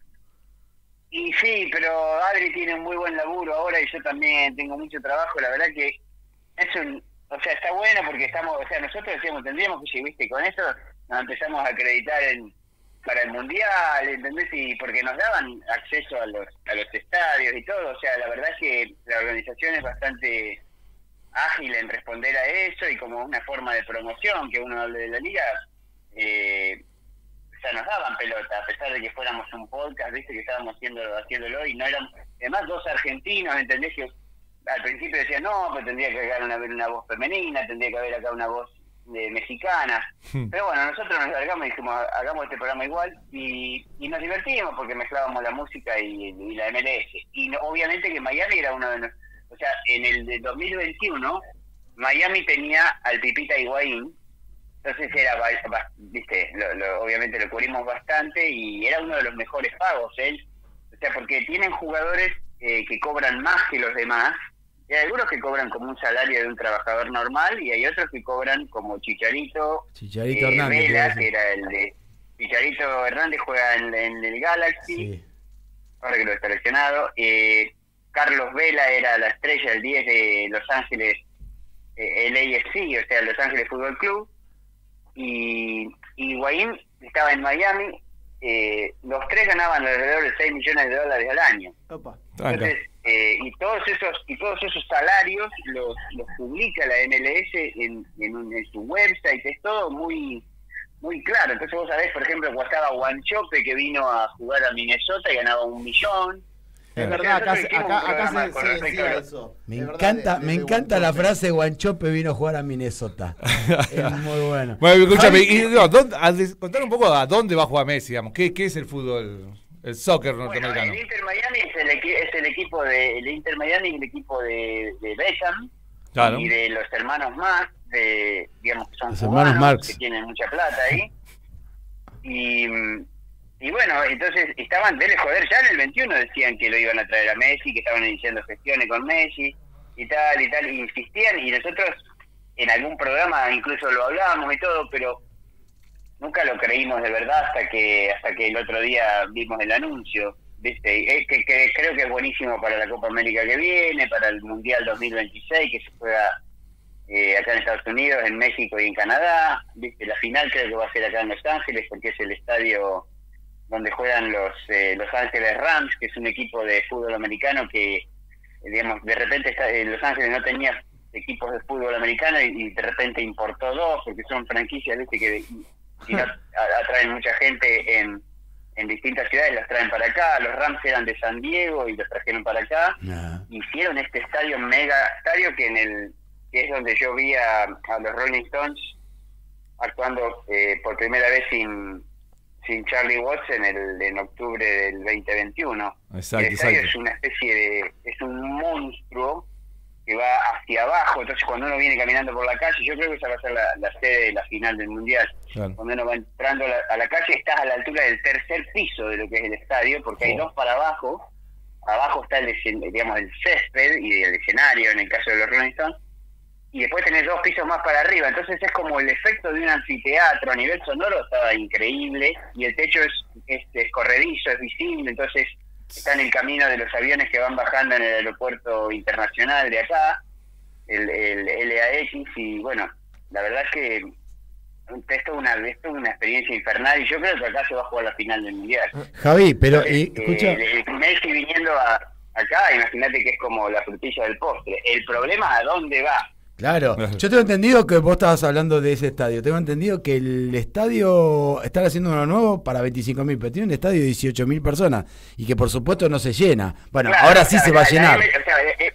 Y sí, pero Adri tiene un muy buen laburo ahora y yo también tengo mucho trabajo. La verdad que es un, o sea, está bueno porque estamos, o sea, nosotros decíamos, tendríamos que, viste, con eso nos empezamos a acreditar en, para el mundial, ¿entendés? Y porque nos daban acceso a los, a los estadios y todo. O sea, la verdad es que la organización es bastante ágil en responder a eso y como una forma de promoción que uno hable de la liga. Eh, O sea, nos daban pelota, a pesar de que fuéramos un podcast, viste, que estábamos haciendo, haciéndolo y no éramos, además dos argentinos, ¿entendés? Que al principio decían, no, pues tendría que haber una, una voz femenina, tendría que haber acá una voz de mexicana. Pero bueno, nosotros nos largamos y dijimos, hagamos este programa igual y, y nos divertimos porque mezclábamos la música y, y la M L S. Y no, obviamente que Miami era uno de los, o sea, en el de dos mil veintiuno, Miami tenía al Pipita Higuaín. Entonces era, ba- ba- viste, lo, lo- obviamente lo cubrimos bastante y era uno de los mejores pagos él, o sea, porque tienen jugadores eh, que cobran más que los demás, y hay algunos que cobran como un salario de un trabajador normal y hay otros que cobran como Chicharito, Chicharito eh, Hernández, te iba a Vela, decir. que era el de Chicharito Hernández, juega en, en el Galaxy, Sí. ahora que lo está lesionado, eh, Carlos Vela era la estrella, el diez de Los Ángeles, eh, el A F C, o sea, Los Ángeles Fútbol Club, y y Higuaín estaba en Miami, eh, los tres ganaban alrededor de seis millones de dólares al año. Entonces, eh, y todos esos y todos esos salarios los, los publica la M L S en, en, un- en su website, es todo muy muy claro. Entonces vos sabés, por ejemplo, cuando estaba Guanchope, que vino a jugar a Minnesota y ganaba un millón. Es O sea, verdad, acá, nosotros se- hicimos acá, un acá programa se, con se respecto a decía lo- eso. Me Es verdad, encanta, de- me de encanta la Guanchope. frase Guanchope vino a jugar a Minnesota. Es muy bueno. Bueno, escúchame, Javi, y, no, ¿dónde- a des- contar un poco a dónde va a jugar Messi, digamos. ¿Qué, qué es el fútbol, el soccer Bueno, norteamericano? el Inter Miami es el, equi- es el equipo de el Inter Miami es el equipo de, de Beckham Claro. y de los hermanos Marx, de digamos que son Los cubanos, hermanos Marx. que tienen mucha plata ahí. Y, y bueno, entonces estaban de joder, ya en el veintiuno decían que lo iban a traer a Messi, que estaban iniciando gestiones con Messi y tal y tal, y insistían y nosotros en algún programa incluso lo hablábamos y todo, pero nunca lo creímos de verdad hasta que hasta que el otro día vimos el anuncio, ¿viste? Eh, que, que creo que es buenísimo para la Copa América que viene, para el Mundial dos mil veintiséis que se juega eh, acá en Estados Unidos, en México y en Canadá, ¿viste? La final creo que va a ser acá en Los Ángeles porque es el estadio donde juegan los eh, Los Ángeles Rams, que es un equipo de fútbol americano que, eh, digamos, de repente está, eh, Los Ángeles no tenía equipos de fútbol americano y, y de repente importó dos porque son franquicias, ¿viste? Que y, y no, a- atraen mucha gente en, en distintas ciudades, los traen para acá. Los Rams eran de San Diego y los trajeron para acá. Nah. Hicieron este estadio, mega estadio, que en el que es donde yo vi a, a los Rolling Stones actuando eh, por primera vez sin sin Charlie Watts en el en octubre del veinte veintiuno. Exacto, El estadio exacto. es una especie de es un monstruo que va hacia abajo, entonces cuando uno viene caminando por la calle, yo creo que esa va a ser la, la sede de la final del Mundial. Claro. Cuando uno va entrando a la, a la calle, estás a la altura del tercer piso de lo que es el estadio, porque hay Oh. dos para abajo. Abajo está el, escen- digamos, el césped y el escenario en el caso de los Rolling Stones, y después tenés dos pisos más para arriba, entonces es como el efecto de un anfiteatro. A nivel sonoro estaba increíble, y el techo es, es escorredizo, es visible, entonces está en el camino de los aviones que van bajando en el aeropuerto internacional de acá, el, el L A X, y bueno, la verdad es que esto es una, esto es una experiencia infernal, y yo creo que acá se va a jugar la final del Mundial. Javi, pero Entonces, y, escucha, eh, Messi viniendo a, acá, imagínate que es como la frutilla del postre. El problema es a dónde va. Claro, yo tengo entendido que vos estabas hablando de ese estadio. Tengo entendido que el estadio, están haciendo uno nuevo para veinticinco mil, pero tiene un estadio de dieciocho mil personas y que por supuesto no se llena. Bueno, Claro, ahora sí claro, se va a la- llenar. La, o sea, eh, eh,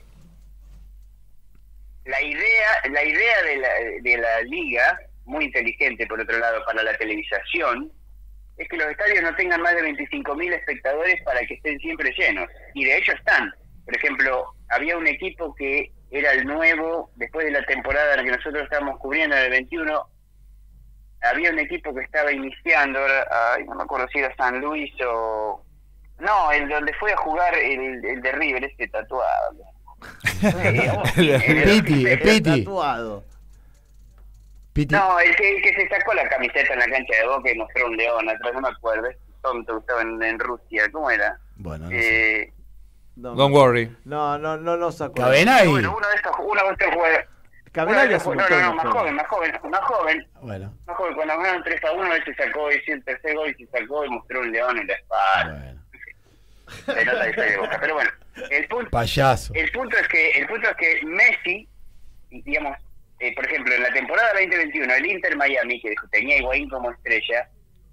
la idea, la idea de la, de la liga, muy inteligente por otro lado para la televisación, es que los estadios no tengan más de veinticinco mil espectadores para que estén siempre llenos. Y de hecho están. Por ejemplo, había un equipo que era el nuevo, después de la temporada en la que nosotros estábamos cubriendo, en el veintiuno, había un equipo que estaba iniciando, ahora, ay, no me acuerdo si era San Luis o... No, el donde fue a jugar el, el de River, este tatuado. Piti, es Piti. Tatuado. Piti. No, el que, el que se sacó la camiseta en la cancha de Boca y mostró un león atrás, no me acuerdo, es tonto, estaba en, en Rusia, ¿cómo era? Bueno, no eh, No, Don't worry. No, no, no nos acuerdo. Cabenay. Bueno, uno de estos, uno de estos jugadores... Cabenay uno de hace estos- un No, montón no, no, de más juegos. joven, más joven, más joven. Bueno. Más joven, cuando ganaron tres a uno, él se sacó, hizo el tercer gol y se sacó y mostró un león en la espalda. Se nota que soy de Boca, pero bueno, el punto, Payaso. el punto es que, el punto es que Messi, digamos, eh, por ejemplo, en la temporada veinte veintiuno, el Inter Miami, que tenía a Higuaín como estrella,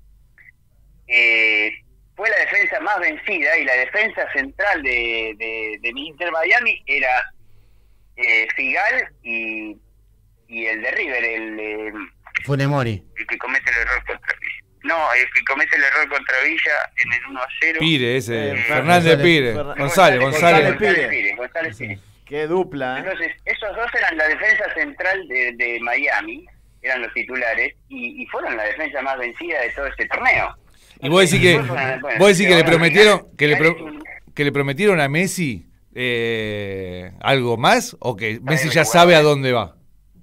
eh, fue la defensa más vencida, y la defensa central de, de, de Inter Miami era eh, Figal y, y el de River, el, eh, Funemori. el que comete el error contra Villa. No, el que comete el error contra Villa en el uno a cero. Pire, ese. Eh, Fernández Pire. Fernández- González, González. González Pire. González Pire. Qué dupla, ¿eh? Entonces, esos dos eran la defensa central de, de Miami, eran los titulares, y, y fueron la defensa más vencida de todo este torneo. Y vos decís que, Bueno, bueno, vos decís que le ahora prometieron, que le, Figal pro- es un- que le prometieron a Messi eh, algo más, o que Messi bien ya jugado, sabe a eh. dónde va.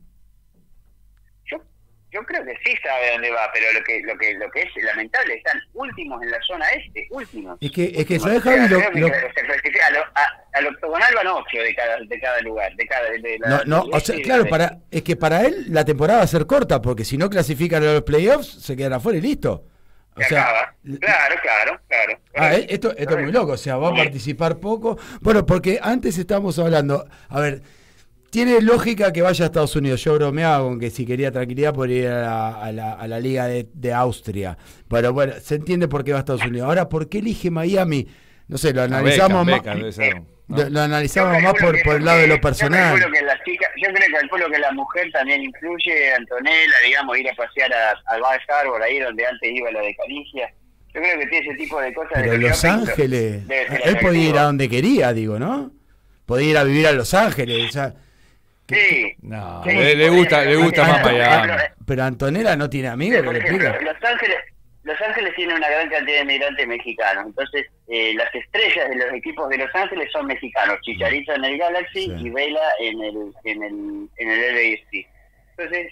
Yo creo que sí sabe dónde va, pero lo que lo que lo que es lamentable, están últimos en la zona este, últimos. Es que, es que Últimos. ¿sabes, O sea, Javi? Lo- creo que lo- se clasifica a lo- a- al octogonal van ocho de cada de cada lugar, de cada de la- No, no, o sea, sí, claro, de- para, es que para él la temporada va a ser corta, porque si no clasifican a los playoffs, se quedan afuera y listo. O se sea, acaba. Claro, claro, claro. ah, eh, esto, esto es muy loco, o sea, va a participar poco. Bueno, porque antes estábamos hablando, a ver, tiene lógica que vaya a Estados Unidos. Yo bromeaba con que si quería tranquilidad podría ir a la, a la, a la Liga de, de Austria. Pero bueno, se entiende por qué va a Estados Unidos. Ahora, ¿por qué elige Miami? No sé, lo analizamos más. Beckham, debe ser, ¿no? Lo, lo analizamos Yo más calculo por, que- por el lado de lo Yo personal. calculo que las chicas, yo creo que calculo que la mujer también influye, Antonella, digamos, ir a pasear a- al Bar Harbor, ahí donde antes iba la de Caricia. Yo creo que tiene ese tipo de cosas. Pero de Los shopping, Ángeles, debe ser él podía ir atractivo. a donde quería, digo, ¿no? Podía ir a vivir a Los Ángeles. O sea, Sí. No, Sí, le, le podría gusta, ser. le gusta Por más ejemplo, Miami. pero Antonella no tiene amigos que Por le ejemplo, explican. Los Ángeles, Los Ángeles tiene una gran cantidad de migrantes mexicanos. Entonces, eh, las estrellas de los equipos de Los Ángeles son mexicanos. Chicharito en el Galaxy Sí. y Vela en el en el en el L A F C. Entonces,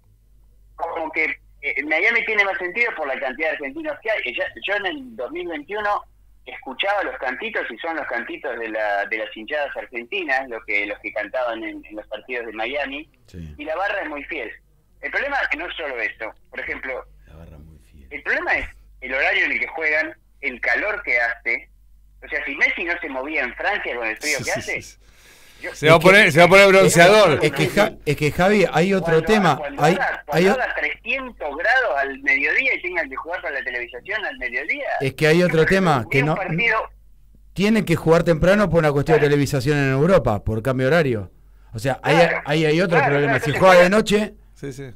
como que eh, Miami tiene más sentido por la cantidad de argentinos que hay. Y ya- yo en el dos mil veintiuno escuchaba los cantitos, y son los cantitos de la de las hinchadas argentinas, los que los que cantaban en, en los partidos de Miami, Sí, y la barra es muy fiel. El problema es que no es solo esto. Por ejemplo, la barra muy fiel. el problema es el horario en el que juegan, el calor que hace. O sea, si Messi no se movía en Francia con el frío que hace, yo- Se va a poner, se va a poner bronceador. Es que, Ja- es que Javi, hay otro cuando, tema. Cuando, Hay, haga, hay cuando o- haga trescientos grados al mediodía y tengan que jugar para la televisación al mediodía. es que hay otro tema, vi que un no partido- tienen que jugar temprano por una cuestión de televisación en Europa, por cambio de horario. O sea, ahí Claro, hay, hay otro claro, problema. claro, Si que se juega de juega- noche, Sí, sí.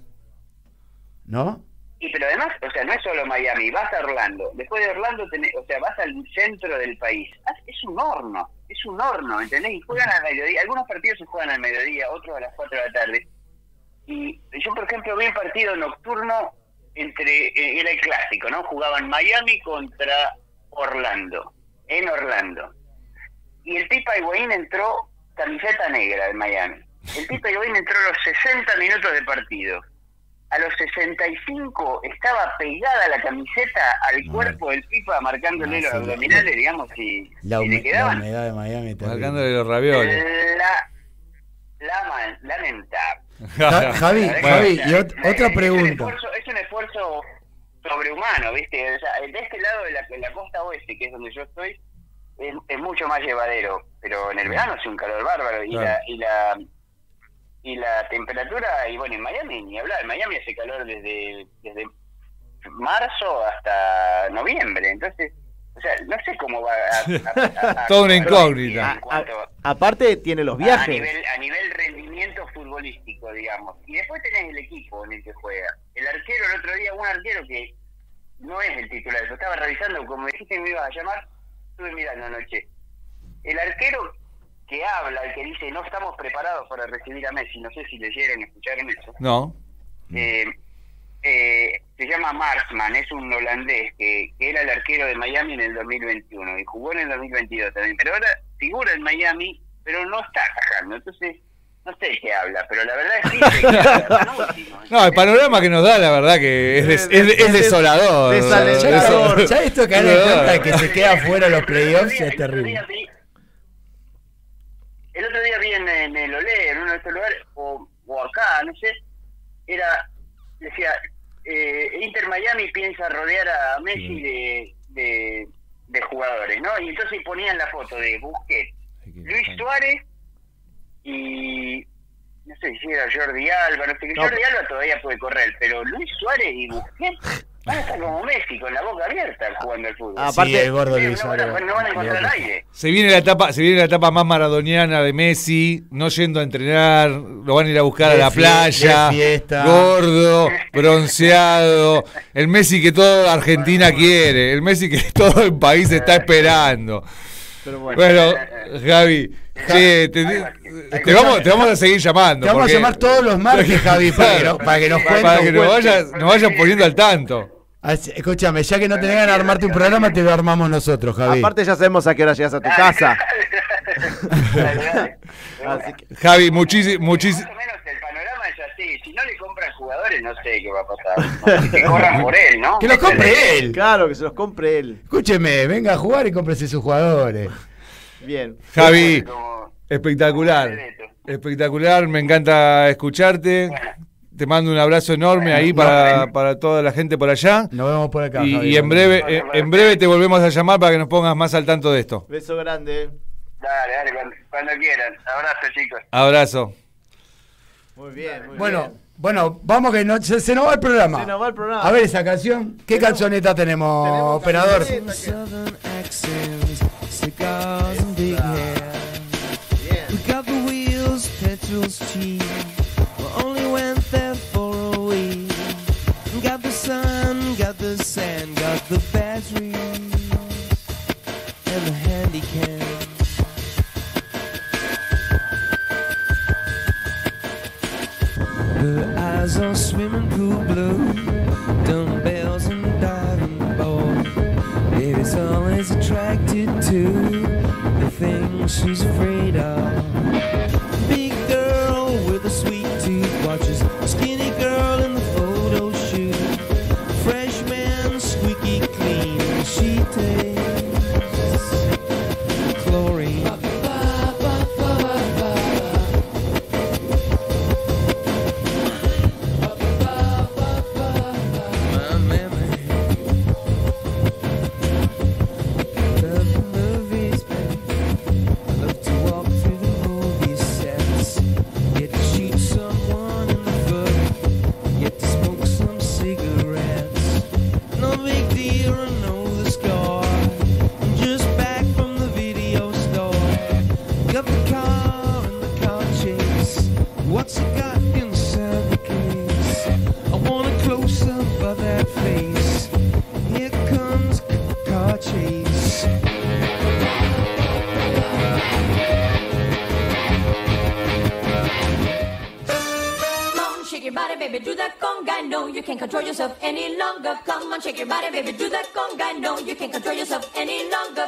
¿no? Y pero además, o sea, no es solo Miami, vas a Orlando. Después de Orlando, tenés, o sea, vas al centro del país. Ah, es un horno, es un horno, ¿entendés? Y juegan al mediodía. Algunos partidos se juegan al mediodía, otros a las cuatro de la tarde. Y yo, por ejemplo, vi un partido nocturno entre, eh, era el clásico, ¿no? Jugaban Miami contra Orlando, en Orlando. Y el Pipa Higuaín entró camiseta negra de Miami. El Pipa Higuaín entró a los sesenta minutos de partido. A los sesenta y cinco estaba pegada la camiseta al No, cuerpo del Pipa, marcándole no, los sí, abdominales, digamos, y, La, y hume- le la quedaban humedad de Miami. es terrible. Marcándole los ravioles. la, la man- lamentable. Ja- Javi, La verdad Javi, que y ot- es- otra es un pregunta. esfuerzo- Es un esfuerzo sobrehumano, ¿viste? O sea, de este lado de la, de la costa oeste, que es donde yo estoy, es, es mucho más llevadero, pero en el verano hace un calor bárbaro y Claro. la y la y la temperatura, y bueno, en Miami ni hablar, en Miami hace calor desde, desde marzo hasta noviembre, entonces, o sea, no sé cómo va a... a, a Toda una incógnita. A, a, aparte tiene los viajes. A nivel, a nivel rendimiento futbolístico, digamos. Y después tenés el equipo en el que juega. El arquero, el otro día, un arquero que no es el titular, yo estaba revisando, como dijiste que me ibas a llamar, estuve mirando anoche. El arquero que habla, el que dice, no estamos preparados para recibir a Messi, no sé si leyeron, escucharon eso. No. Eh, eh, se llama Marsman, es un holandés que, que era el arquero de Miami en el dos mil veintiuno y jugó en el dos mil veintidós también, pero ahora figura en Miami, pero no está atajando, entonces no sé qué habla, pero la verdad es que, que habla, último, no, el panorama que nos da, la verdad que es, des, es, es desolador. Desalentador. Ya esto que haré cuenta que se queda fuera los playoffs es terrible. El otro día vi en, en el Olé, en uno de estos lugares, o, o acá, no sé, era, decía, eh, Inter Miami piensa rodear a Messi de, de, de jugadores, ¿no? Y entonces ponían la foto de Busquets, Luis Suárez y, no sé si era Jordi Alba, no sé qué, no. Jordi Alba todavía puede correr, pero Luis Suárez y Busquets van a estar como Messi, con la boca abierta jugando al fútbol. Aparte, sí, el gordo sí, Luis Suárez. No, no van a encontrar aire. Se viene la etapa, se viene la etapa más maradoniana de Messi, no yendo a entrenar, lo van a ir a buscar de a la playa, fiesta. Gordo, bronceado, el Messi que toda Argentina quiere, el Messi que todo el país está esperando. Pero bueno, bueno, Javi, che, te, te, te, vamos, te vamos a seguir llamando. Te vamos porque, a llamar todos los martes, Javi, para que, no, para que nos cuentes. Para que nos vayan, nos vayan poniendo al tanto. Así, escúchame, ya que no te ganas de armarte un programa, te lo armamos nosotros, Javi. Aparte ya sabemos a qué hora llegas a tu casa. Así que... Javi, muchísimo, muchísimo. Más o menos el panorama es así. Si no le compran jugadores, no sé qué va a pasar. No, que corran por él, ¿no? Que los compre él. Claro, que se los compre él. Escúcheme, venga a jugar y cómprese sus jugadores. Bien. Javi, espectacular. Espectacular, me encanta escucharte. Bueno. Te mando un abrazo enorme ahí para, para toda la gente por allá. Nos vemos por acá. Y, Javi, y en breve en, en breve te volvemos a llamar para que nos pongas más al tanto de esto. Beso grande. Dale, dale, cuando, cuando quieran. Abrazo, chicos. Abrazo. Muy bien, muy bueno, bien. Bueno, vamos que no, se, se nos va el programa. Se nos va el programa. A ver esa canción. ¿Qué tenemos, cancioneta tenemos, tenemos operador? Only went there for a week. Got the sun, got the sand, got the batteries and the handicap. Her eyes are swimming pool blue, dumbbells and diving board. Baby's always attracted to the things she's afraid of. Big girl with a sweet tooth watches skinny girl in the photo shoot. Fresh man, squeaky clean, and she tastes chlorine. My memory love the movies, babe. Love to walk through the movie sets. Get to shoot someone in the foot. Get to smoke some cigarettes. No big deal, I know the score. I'm just back from the video store. Got the car and the car chase. What's it got inside the case? I want a close up of that face. Here comes car chase. Shake your body, baby, do that conga. No, you can't control yourself any longer. Come on, shake your body, baby, do that conga. No, you can't control yourself any longer.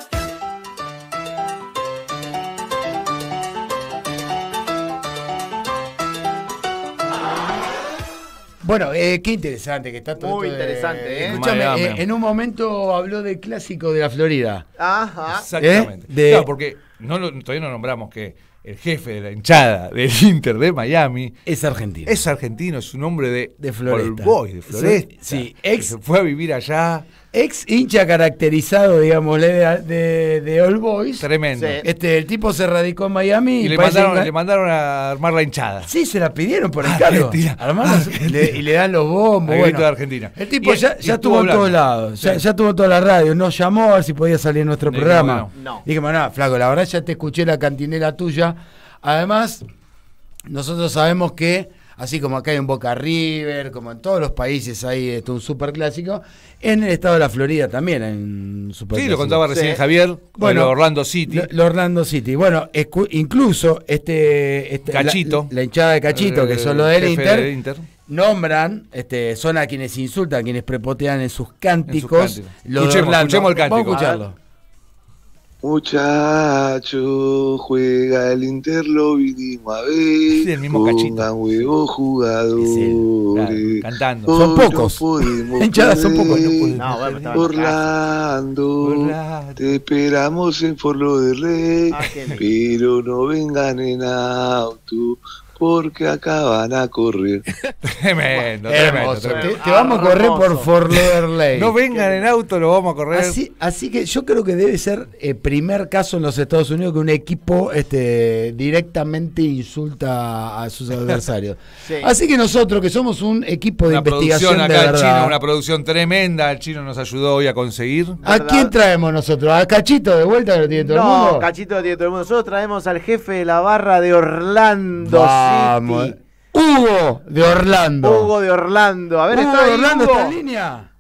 Bueno, eh, qué interesante que está todo. Muy esto interesante, de, ¿eh? Escúchame, eh, en un momento habló del clásico de la Florida. Ajá. Exactamente. ¿Eh? De... Claro, porque no lo, todavía no nombramos que el jefe de la hinchada del Inter de Miami es argentino. Es argentino, es un hombre de, de Floresta. Boy, de Floresta. Sí, ex. Se fue a vivir allá. ex hincha caracterizado, digamos, de, de, de All Boys. Tremendo. Sí. Este, el tipo se radicó en Miami y, y le, parece mandaron, que- le mandaron a armar la hinchada. Sí, se la pidieron por encargo. Argentina. Hermano, le- y le dan los bombos. El Bueno. grito de Argentina. El tipo Y- ya, y ya estuvo estuvo en todos hablando. lados, ya, Sí. ya estuvo en toda la radio, nos llamó a ver si podía salir en nuestro Dijimos programa. que no. No. Dijimos, no, flaco, la verdad ya te escuché la cantinela tuya. Además, nosotros sabemos que, así como acá hay un Boca River, como en todos los países hay este, un superclásico, en el estado de la Florida también hay un superclásico. Sí, lo contaba recién Sí. Javier, Bueno, el Orlando City. Lo, lo Orlando City. Bueno, escu- incluso este, este Cachito. La, la hinchada de Cachito, que Eh, son los del jefe Inter, del Inter. nombran, este, son a quienes insultan, quienes prepotean en sus cánticos. cánticos. los de Escuchemos, Orlando. escuchemos el cántico. Vamos a escucharlo. Muchachos, juega el Inter, lo vinimos a ver. Sí, el mismo Cachito. Pongan huevos jugadores. Cantando. Hoy Son no pocos. podemos Hinchadas son pocos, no perder. podemos No, bueno, estaba Orlando, Orlando. te esperamos en Forlo de Rey, Ah, qué lindo. pero no vengan en auto, porque acá van a correr. Tremendo, tremendo, Hermoso. tremendo. Te, te vamos a correr por Hermoso. Fort Lauderdale. No vengan en auto, lo vamos a correr. Así, así que yo creo que debe ser el primer caso en los Estados Unidos que un equipo este, directamente insulta a sus adversarios. Sí. Así que nosotros, que somos un equipo de Una investigación producción de acá, el verdad, chino, una producción tremenda. El chino nos ayudó hoy a conseguir. ¿a quién traemos nosotros? ¿A Cachito de vuelta que lo tiene todo el No, mundo? Cachito lo tiene todo el mundo. Nosotros traemos al jefe de la barra de Orlando Vamos. City. Hugo de Orlando. Hugo de Orlando. A ver, Hugo está de ahí, Orlando Hugo. está en línea.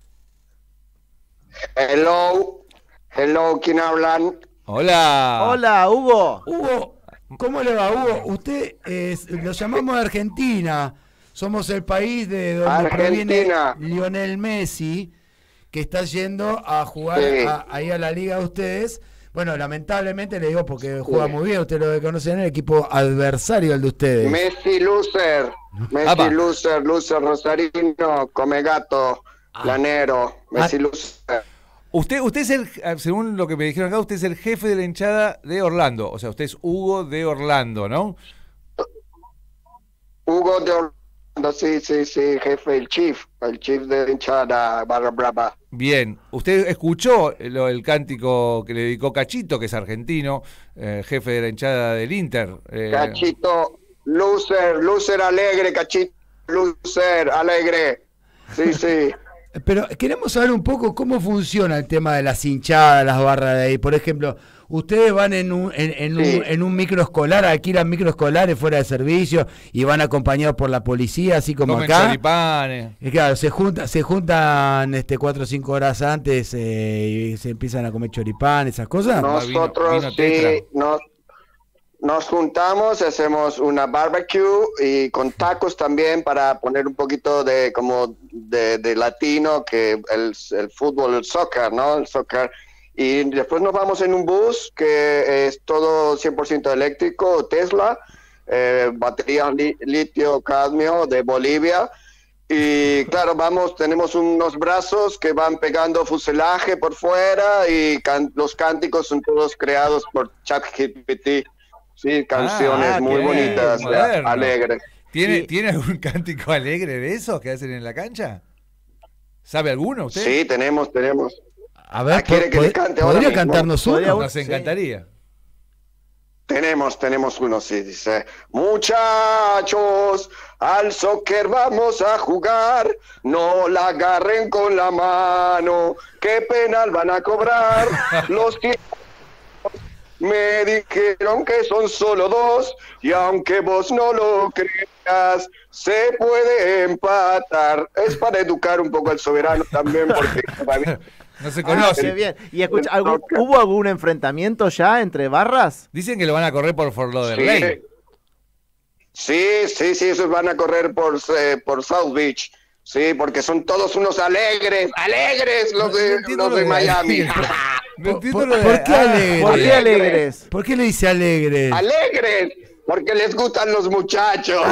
Hello, hello, ¿quién hablan? Hola. Hola, Hugo. Hugo, ¿cómo le va, Hugo? Usted es, lo llamamos de Argentina. Somos el país de donde proviene Argentina. Lionel Messi, que está yendo a jugar Sí. a- ahí a la liga de ustedes. Bueno, lamentablemente le digo porque juega muy bien, usted lo conoce en el equipo adversario al de ustedes. Messi loser, Messi Apa. loser, loser rosarino, come gato, lanero, Messi loser. Usted, usted es el, según lo que me dijeron acá, usted es el jefe de la hinchada de Orlando. O sea, usted es Hugo de Orlando, ¿no? Hugo de Orlando, sí, sí, sí, jefe, el chief, el chief de hinchada, barra brava. Bien. Usted escuchó lo- el cántico que le dedicó Cachito, que es argentino, eh, jefe de la hinchada del Inter. eh, Cachito, loser, loser alegre, Cachito, loser alegre, sí, sí. Pero queremos saber un poco cómo funciona el tema de las hinchadas, las barras de ahí. Por ejemplo, ustedes van en un, en, en Sí. un, en un microescolar, alquilan microescolares fuera de servicio y van acompañados por la policía, así como comen acá. choripanes. Y claro, se juntan, se juntan este cuatro o cinco horas antes eh, y se empiezan a comer choripán, esas cosas. Nosotros vino tetra. sí, nos, nos juntamos, hacemos una barbecue y con tacos también para poner un poquito de como de, de latino, que el, el fútbol, el soccer, ¿no? El soccer. Y después nos vamos en un bus que es todo cien por ciento eléctrico, Tesla, eh, batería li- litio cadmio de Bolivia. Y claro, vamos, tenemos unos brazos que van pegando fuselaje por fuera y can- los cánticos son todos creados por ChatGPT. Sí, canciones Ah, muy qué bonitas, moderno. alegres. ¿Tiene, Sí. ¿Tiene algún cántico alegre de esos que hacen en la cancha? ¿Sabe alguno usted? Sí, tenemos, tenemos. A ver, Ah, ¿quiere po- que le pod- cante ahora ¿podría mismo? cantarnos Podría- uno? Nos encantaría. Tenemos, tenemos uno, sí, dice, muchachos, al soccer vamos a jugar, no la agarren con la mano, qué penal van a cobrar, los tiempos me dijeron que son solo dos, y aunque vos no lo creas, se puede empatar, es para educar un poco al soberano también, porque todavía- No se Ah, conoce. qué bien. Y escucha, ¿algún- ¿hubo algún enfrentamiento ya entre barras? Dicen que lo van a correr por Fort Lauderdale. Sí, sí, sí, esos van a correr por, eh, por South Beach. Sí, porque son todos unos alegres, alegres los de, entiendo los lo de de Miami. alegre. No entiendo ¿Por, lo de- por qué ah, alegres? ¿Por qué alegres? ¿Por qué le dice alegres? Alegres, porque les gustan los muchachos.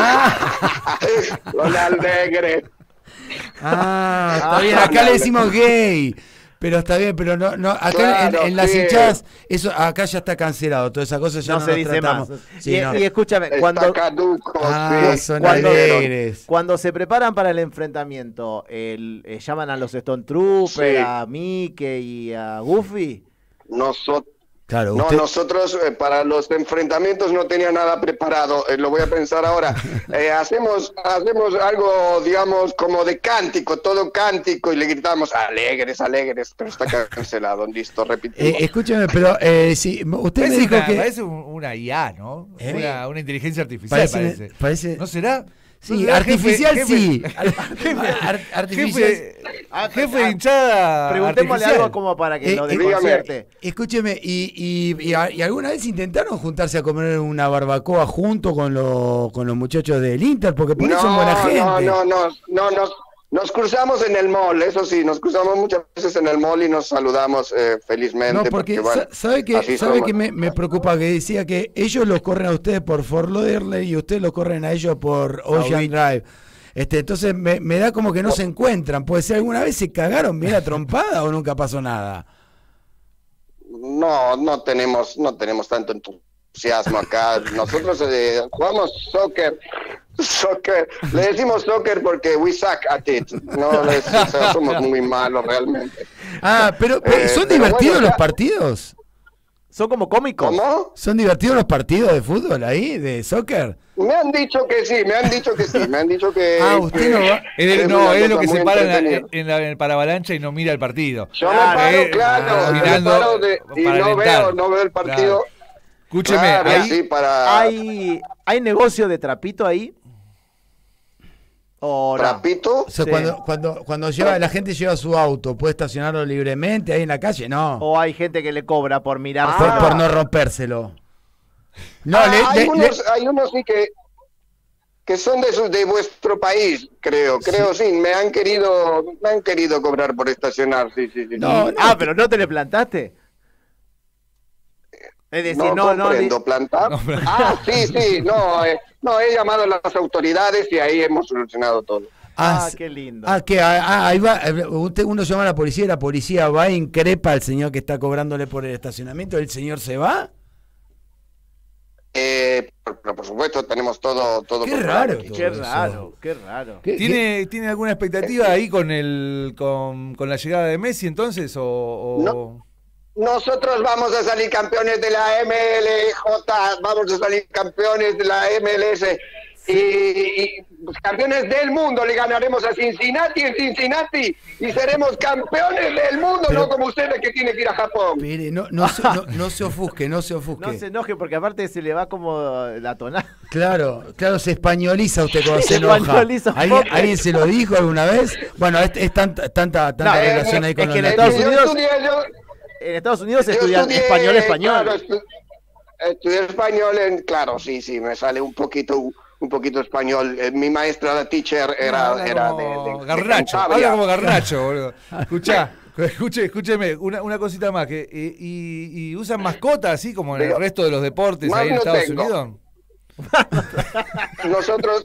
Los alegres. Ah, está bien, acá le decimos gay. Pero está bien, pero no, no acá Claro, en, en las sí. hinchadas, eso acá ya está cancelado, toda esa cosa ya No no, se nos dice tratamos. más. Sí, y, no. y escúchame, Está cuando, caduco, Ah, sí. son cuando, alegres. cuando se preparan para el enfrentamiento, el, eh, ¿llaman a los Stone Troopers, Sí. a Mickey y a Goofy? Nosotros, Claro, no, usted- nosotros eh, para los enfrentamientos no tenía nada preparado, eh, lo voy a pensar ahora. Eh, hacemos, hacemos algo, digamos, como de cántico, todo cántico, y le gritamos alegres, alegres, pero está cancelado, listo, repetimos. eh, escúcheme, pero eh, si usted me Parece dijo una, que parece un- una I A, ¿no? ¿Eh? Una, una inteligencia artificial, Parece- parece. parece- ¿No será? Sí, ¿No será artificial jefe- sí. jefe- Ar- artificial. Jefe, jefe de hinchada. Preguntémosle artificial. algo como para que Eh, lo eh, desconcierte. Escúcheme, y, y, y, a- y alguna vez intentaron juntarse a comer una barbacoa junto con, los con los muchachos del Inter, porque por eso son buena gente. No, no, no, no, nos, nos cruzamos en el mall, eso sí, nos cruzamos muchas veces en el mall y nos saludamos eh, felizmente. No, porque, bueno, sa- ¿sabe que así sabe somos. que me, me preocupa? Que decía que ellos los corren a ustedes por Fort Lauderdale y ustedes los corren a ellos por Ocean Drive. Este, entonces me, me da como que no se encuentran. Puede ser, ¿alguna vez se cagaron bien a trompada o nunca pasó nada? No, no tenemos, no tenemos tanto entusiasmo acá. Nosotros eh, jugamos soccer, soccer. Le decimos soccer porque we suck at it. No, les- o sea, somos muy malos realmente. Ah, pero, pero Eh, ¿son pero divertidos bueno, los ya- partidos? ¿Son como cómicos? ¿Cómo? ¿Son divertidos los partidos de fútbol ahí, de soccer? Me han dicho que sí, me han dicho que sí, me han dicho que. Ah, usted que- no va. Él, que es no, una él es lo cosa que muy se para en, la, entretenida. en, la, en el paravalancha y no mira el partido. Yo me Ah, paro, eh, claro, me mirando paro de- y para no alentar. veo, no veo el partido. Claro. Escúcheme, Claro, ahí, sí, para ¿Hay, ¿Hay negocio de trapito ahí? ¿O no? trapito. O sea, Sí. cuando, cuando, cuando lleva, la gente lleva su auto, ¿puede estacionarlo libremente ahí en la calle? No. ¿O hay gente que le cobra por mirar? por, Ah. por no rompérselo. No, Ah, le- hay, le- unos, hay unos sí que que son de su, de vuestro país, creo, creo sí, me han querido, me han querido cobrar por estacionar, sí, sí, sí. No, no, Ah, pero no te le plantaste. Es decir, no, no, no. comprendo, di- plantar. Ah, sí, sí, no, eh, no, he llamado a las autoridades y ahí hemos solucionado todo. Ah, s- qué lindo. Ah, que ah, ah, ahí va, eh, usted, uno llama a la policía y la policía va e increpa al señor que está cobrándole por el estacionamiento, ¿el señor se va? Eh, pero por supuesto tenemos todo, todo. Qué controlado raro aquí. todo. Qué eso. raro, qué raro. ¿Qué- ¿Tiene, ¿Tiene alguna expectativa ahí con el con, con la llegada de Messi entonces? O, o- No. Nosotros vamos a salir campeones de la M L J, vamos a salir campeones de la M L S y, y, pues, campeones del mundo. Le ganaremos a Cincinnati en Cincinnati y seremos campeones del mundo, Pero- no como ustedes que tienen que ir a Japón. Mire, no, no, se, no, no se ofusque, no se ofusque. No se enoje porque aparte se le va como la tonada. Claro, claro, se españoliza usted cuando se Se enoja. españoliza un ¿Alguien, poco. ¿Alguien se lo dijo alguna vez? Bueno, es, es tanta, tanta, tanta No, eh, relación ahí es con que los en Eh, Estados yo latinos. Unidos- estudié, yo- En Estados Unidos se yo estudian estudié, español, español. claro, estu- estudié español, en, claro, sí, sí, me sale un poquito, un poquito español. Eh, mi maestra, la teacher, era, Habla era como de, de- de Garnacho, Cantabria. habla como Garnacho, boludo. Escuchá, escuche, escúcheme, una, una cosita más, que eh, y, y usan mascotas así como en el Digo, resto de los deportes más ahí en no Estados tengo. Unidos. Nosotros,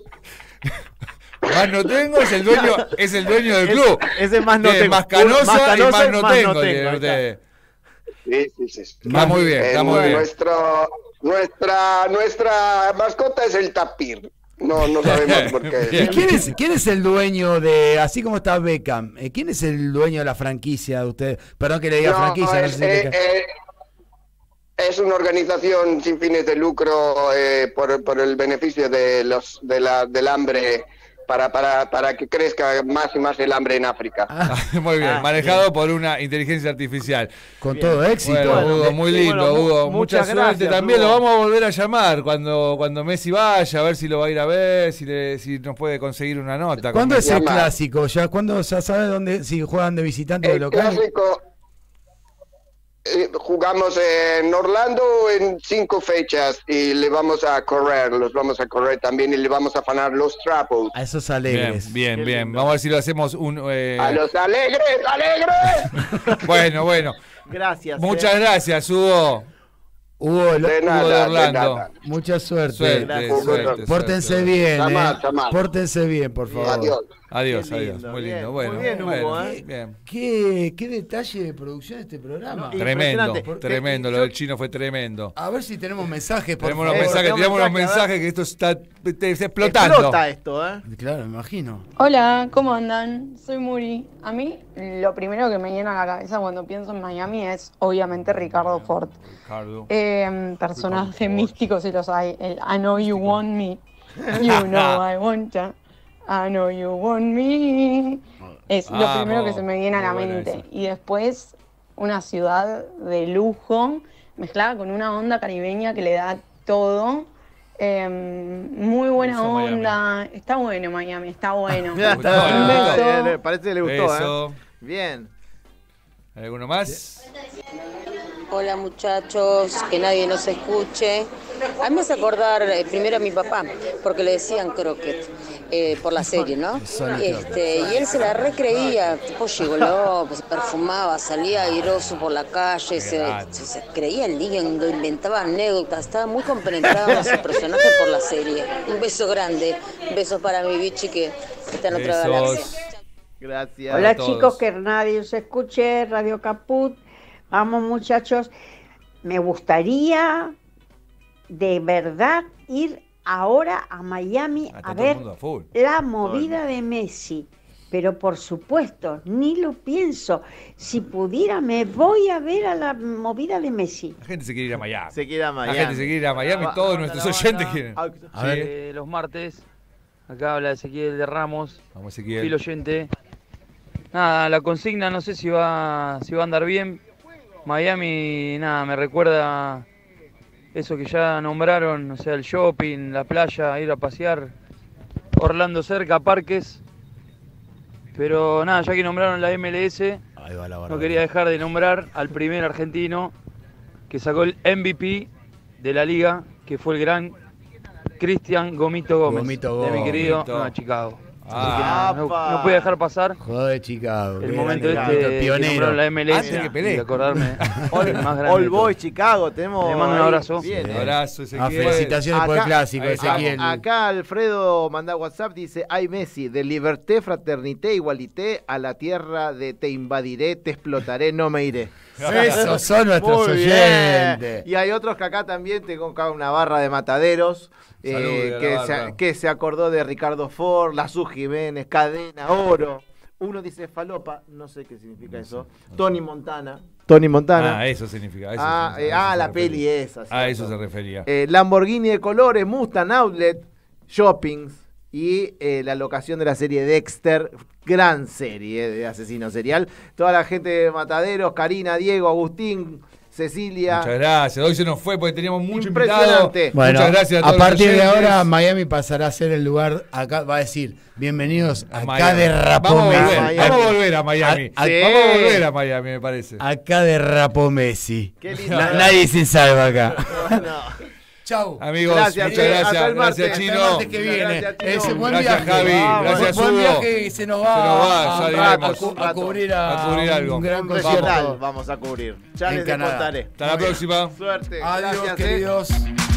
Más no tengo es el dueño, es el dueño del club. Ese más no Eh, tengo. Más canosa, Más canosa y más no más no tengo. tengo, tiene ahí usted. sí, sí, sí. sí. Está muy bien, está Eh, muy bien. Nuestro, nuestra, nuestra mascota es el tapir. No, no sabemos por qué. ¿Y quién es, quién es el dueño de, así como está Beckham, eh, quién es el dueño de la franquicia de usted? Perdón que le diga No, franquicia, no es, sé si eh, le ca- eh, es una organización sin fines de lucro eh, por, por el beneficio de los de la, del hambre para, para, para que crezca más y más el hambre en África. Ah, Muy bien, Ah, manejado por una inteligencia artificial. con bien. todo éxito. Bueno, Hugo, muy Sí, lindo, bueno, mu- Hugo. Mucha muchas suerte. gracias, También Hugo. lo vamos a volver a llamar cuando, cuando Messi vaya, a ver si lo va a ir a ver, si, le, si nos puede conseguir una nota. con ¿Cuándo es Messi. el Llama. clásico? ¿Ya cuándo ya sabe dónde si juegan de visitante o de El local? clásico eh, jugamos en Orlando en cinco fechas y le vamos a correr, los vamos a correr también y le vamos a afanar los trapos. A esos Bien, alegres. bien, Qué bien. lindo. Vamos a ver si lo hacemos un... eh, A los alegres, alegres. Bueno, bueno. Gracias. Muchas eh. gracias, Hugo. Hugo, lo- De Hugo de nada, de Orlando. nada. mucha suerte. Suerte, Gracias. suerte, Pórtense suerte. bien, Jamás, eh. jamás. Pórtense bien, por favor. Adiós. Adiós, Qué adiós. lindo, Muy bien, lindo. Bueno, muy bien, bueno, Hugo, ¿eh? bien. ¿Qué, qué detalle de producción de este programa. No, Tremendo, Impresionante. tremendo. Yo- Lo del chino fue tremendo. A ver si tenemos mensajes, por Tenemos unos favor. mensajes, tenemos tiramos unos mensajes, a ver. mensajes que esto está te- está explotando. Explota esto, ¿eh? Claro, me imagino. Hola, ¿cómo andan? Soy Muri. A mí lo primero que me viene a la cabeza cuando pienso en Miami es obviamente Ricardo Ford. Ricardo. Eh, personaje místico si los hay. El I know you want me. You know I want ya. I know you want me. Es lo Vamos. primero que se me viene a la Muy buena mente. esa. Y después una ciudad de lujo mezclada con una onda caribeña que le da todo. Eh, muy buena Eso, Miami. onda. Está bueno Miami, está bueno. Ya Está está, bueno. Un beso. bien, parece que le gustó, Beso. ¿eh? Bien. ¿Hay alguno más? Hola muchachos, que nadie nos escuche. A mí me hace acordar eh, primero a mi papá, porque le decían croquet, eh, por la serie, ¿no? Este, y él se la recreía, tipo gigoló, se perfumaba, salía airoso por la calle, se, se- se creía lindo, inventaba anécdotas, estaba muy compenetrado en su personaje por la serie. Un beso grande, besos para mi bichi que está en otra galaxia. Besos. Gracias. Hola a todos. chicos, que nadie os escuche, Radio Caput. Vamos muchachos, me gustaría de verdad ir ahora a Miami Ah, está a todo el ver mundo a full. la movida de Messi. Pero por supuesto, ni lo pienso. Si pudiera, me voy a ver a la movida de Messi. La gente se quiere ir a Miami. Se quiere ir a La Miami. gente se quiere ir a Miami. Va- Todos vamos a nuestros la oyentes banda. quieren. Ah, A ver. Eh, los martes, acá habla Ezequiel de Ramos, Vamos, fiel Ezequiel. oyente. Nada, la consigna no sé si va, si va a andar bien. Miami, nada, me recuerda eso que ya nombraron, o sea, el shopping, la playa, ir a pasear. Orlando cerca, parques. Pero nada, ya que nombraron la M L S, Ahí va la no barba. quería dejar de nombrar al primer argentino que sacó el M V P de la liga, que fue el gran Cristian Gomito Gómez, Gomito de mi Gómez. querido Gomito. Nueva Chicago. Ah, Así que no, no pude dejar pasar Jugador de Chicago. el qué momento grande, este de que pionero. nombraron la M L S Antes que y pelee. acordarme All, el más grande. All de todos. Boys Chicago, tenemos. Le mando un ahí. abrazo. Bien. Un abrazo, Ah, Ezequiel. felicitaciones por el Acá- clásico, ahí Ezequiel. estamos. Acá Alfredo manda WhatsApp, dice, ay Messi, de liberté, fraternité, igualité, a la tierra de te invadiré, te explotaré, no me iré. Esos son nuestros Muy bien. oyentes. Y hay otros que acá también tengo acá una barra de mataderos. eh, Salude a la que, barra. se, que se acordó de Ricardo Ford, Lazú Jiménez, Cadena, Oro. Uno dice falopa, no sé qué significa eso. Tony Montana. Tony Montana. Ah, eso significa. Eso, Ah, eso, eh, eso ah, se la refería. peli esa. A ¿cierto? eso se refería. Eh, Lamborghini de colores, Mustang Outlet, Shoppings y eh, la locación de la serie Dexter, gran serie de asesino serial. Toda la gente de Mataderos, Karina, Diego, Agustín, Cecilia. Muchas gracias. Hoy se nos fue porque teníamos mucho invitado. Impresionante. Bueno, Muchas gracias a a todos los partir de oyentes. ahora Miami pasará a ser el lugar, acá va a decir, bienvenidos acá Miami. de Vamos a Rapomesi. volver, Miami. vamos a volver a Miami. A- a- Vamos a volver a Miami, me parece. Acá de Rapomesi. Qué lindo. Na- nadie se salva acá. No. Chau. Amigos, Gracias, muchas eh, gracias. hasta el martes. Gracias, Hasta el Chino. martes que viene. Gracias, Chino. Ese buen Gracias, viaje. Javi. Vamos. Gracias, Buen Hugo. viaje se nos va, Se nos va, a, ya a- diremos. a- a cubrir a, A cubrir algo. un gran Un concierto. regional vamos a cubrir. Ya En les Canadá. contaré. Hasta la próxima. Suerte. Adiós, Gracias, eh. queridos.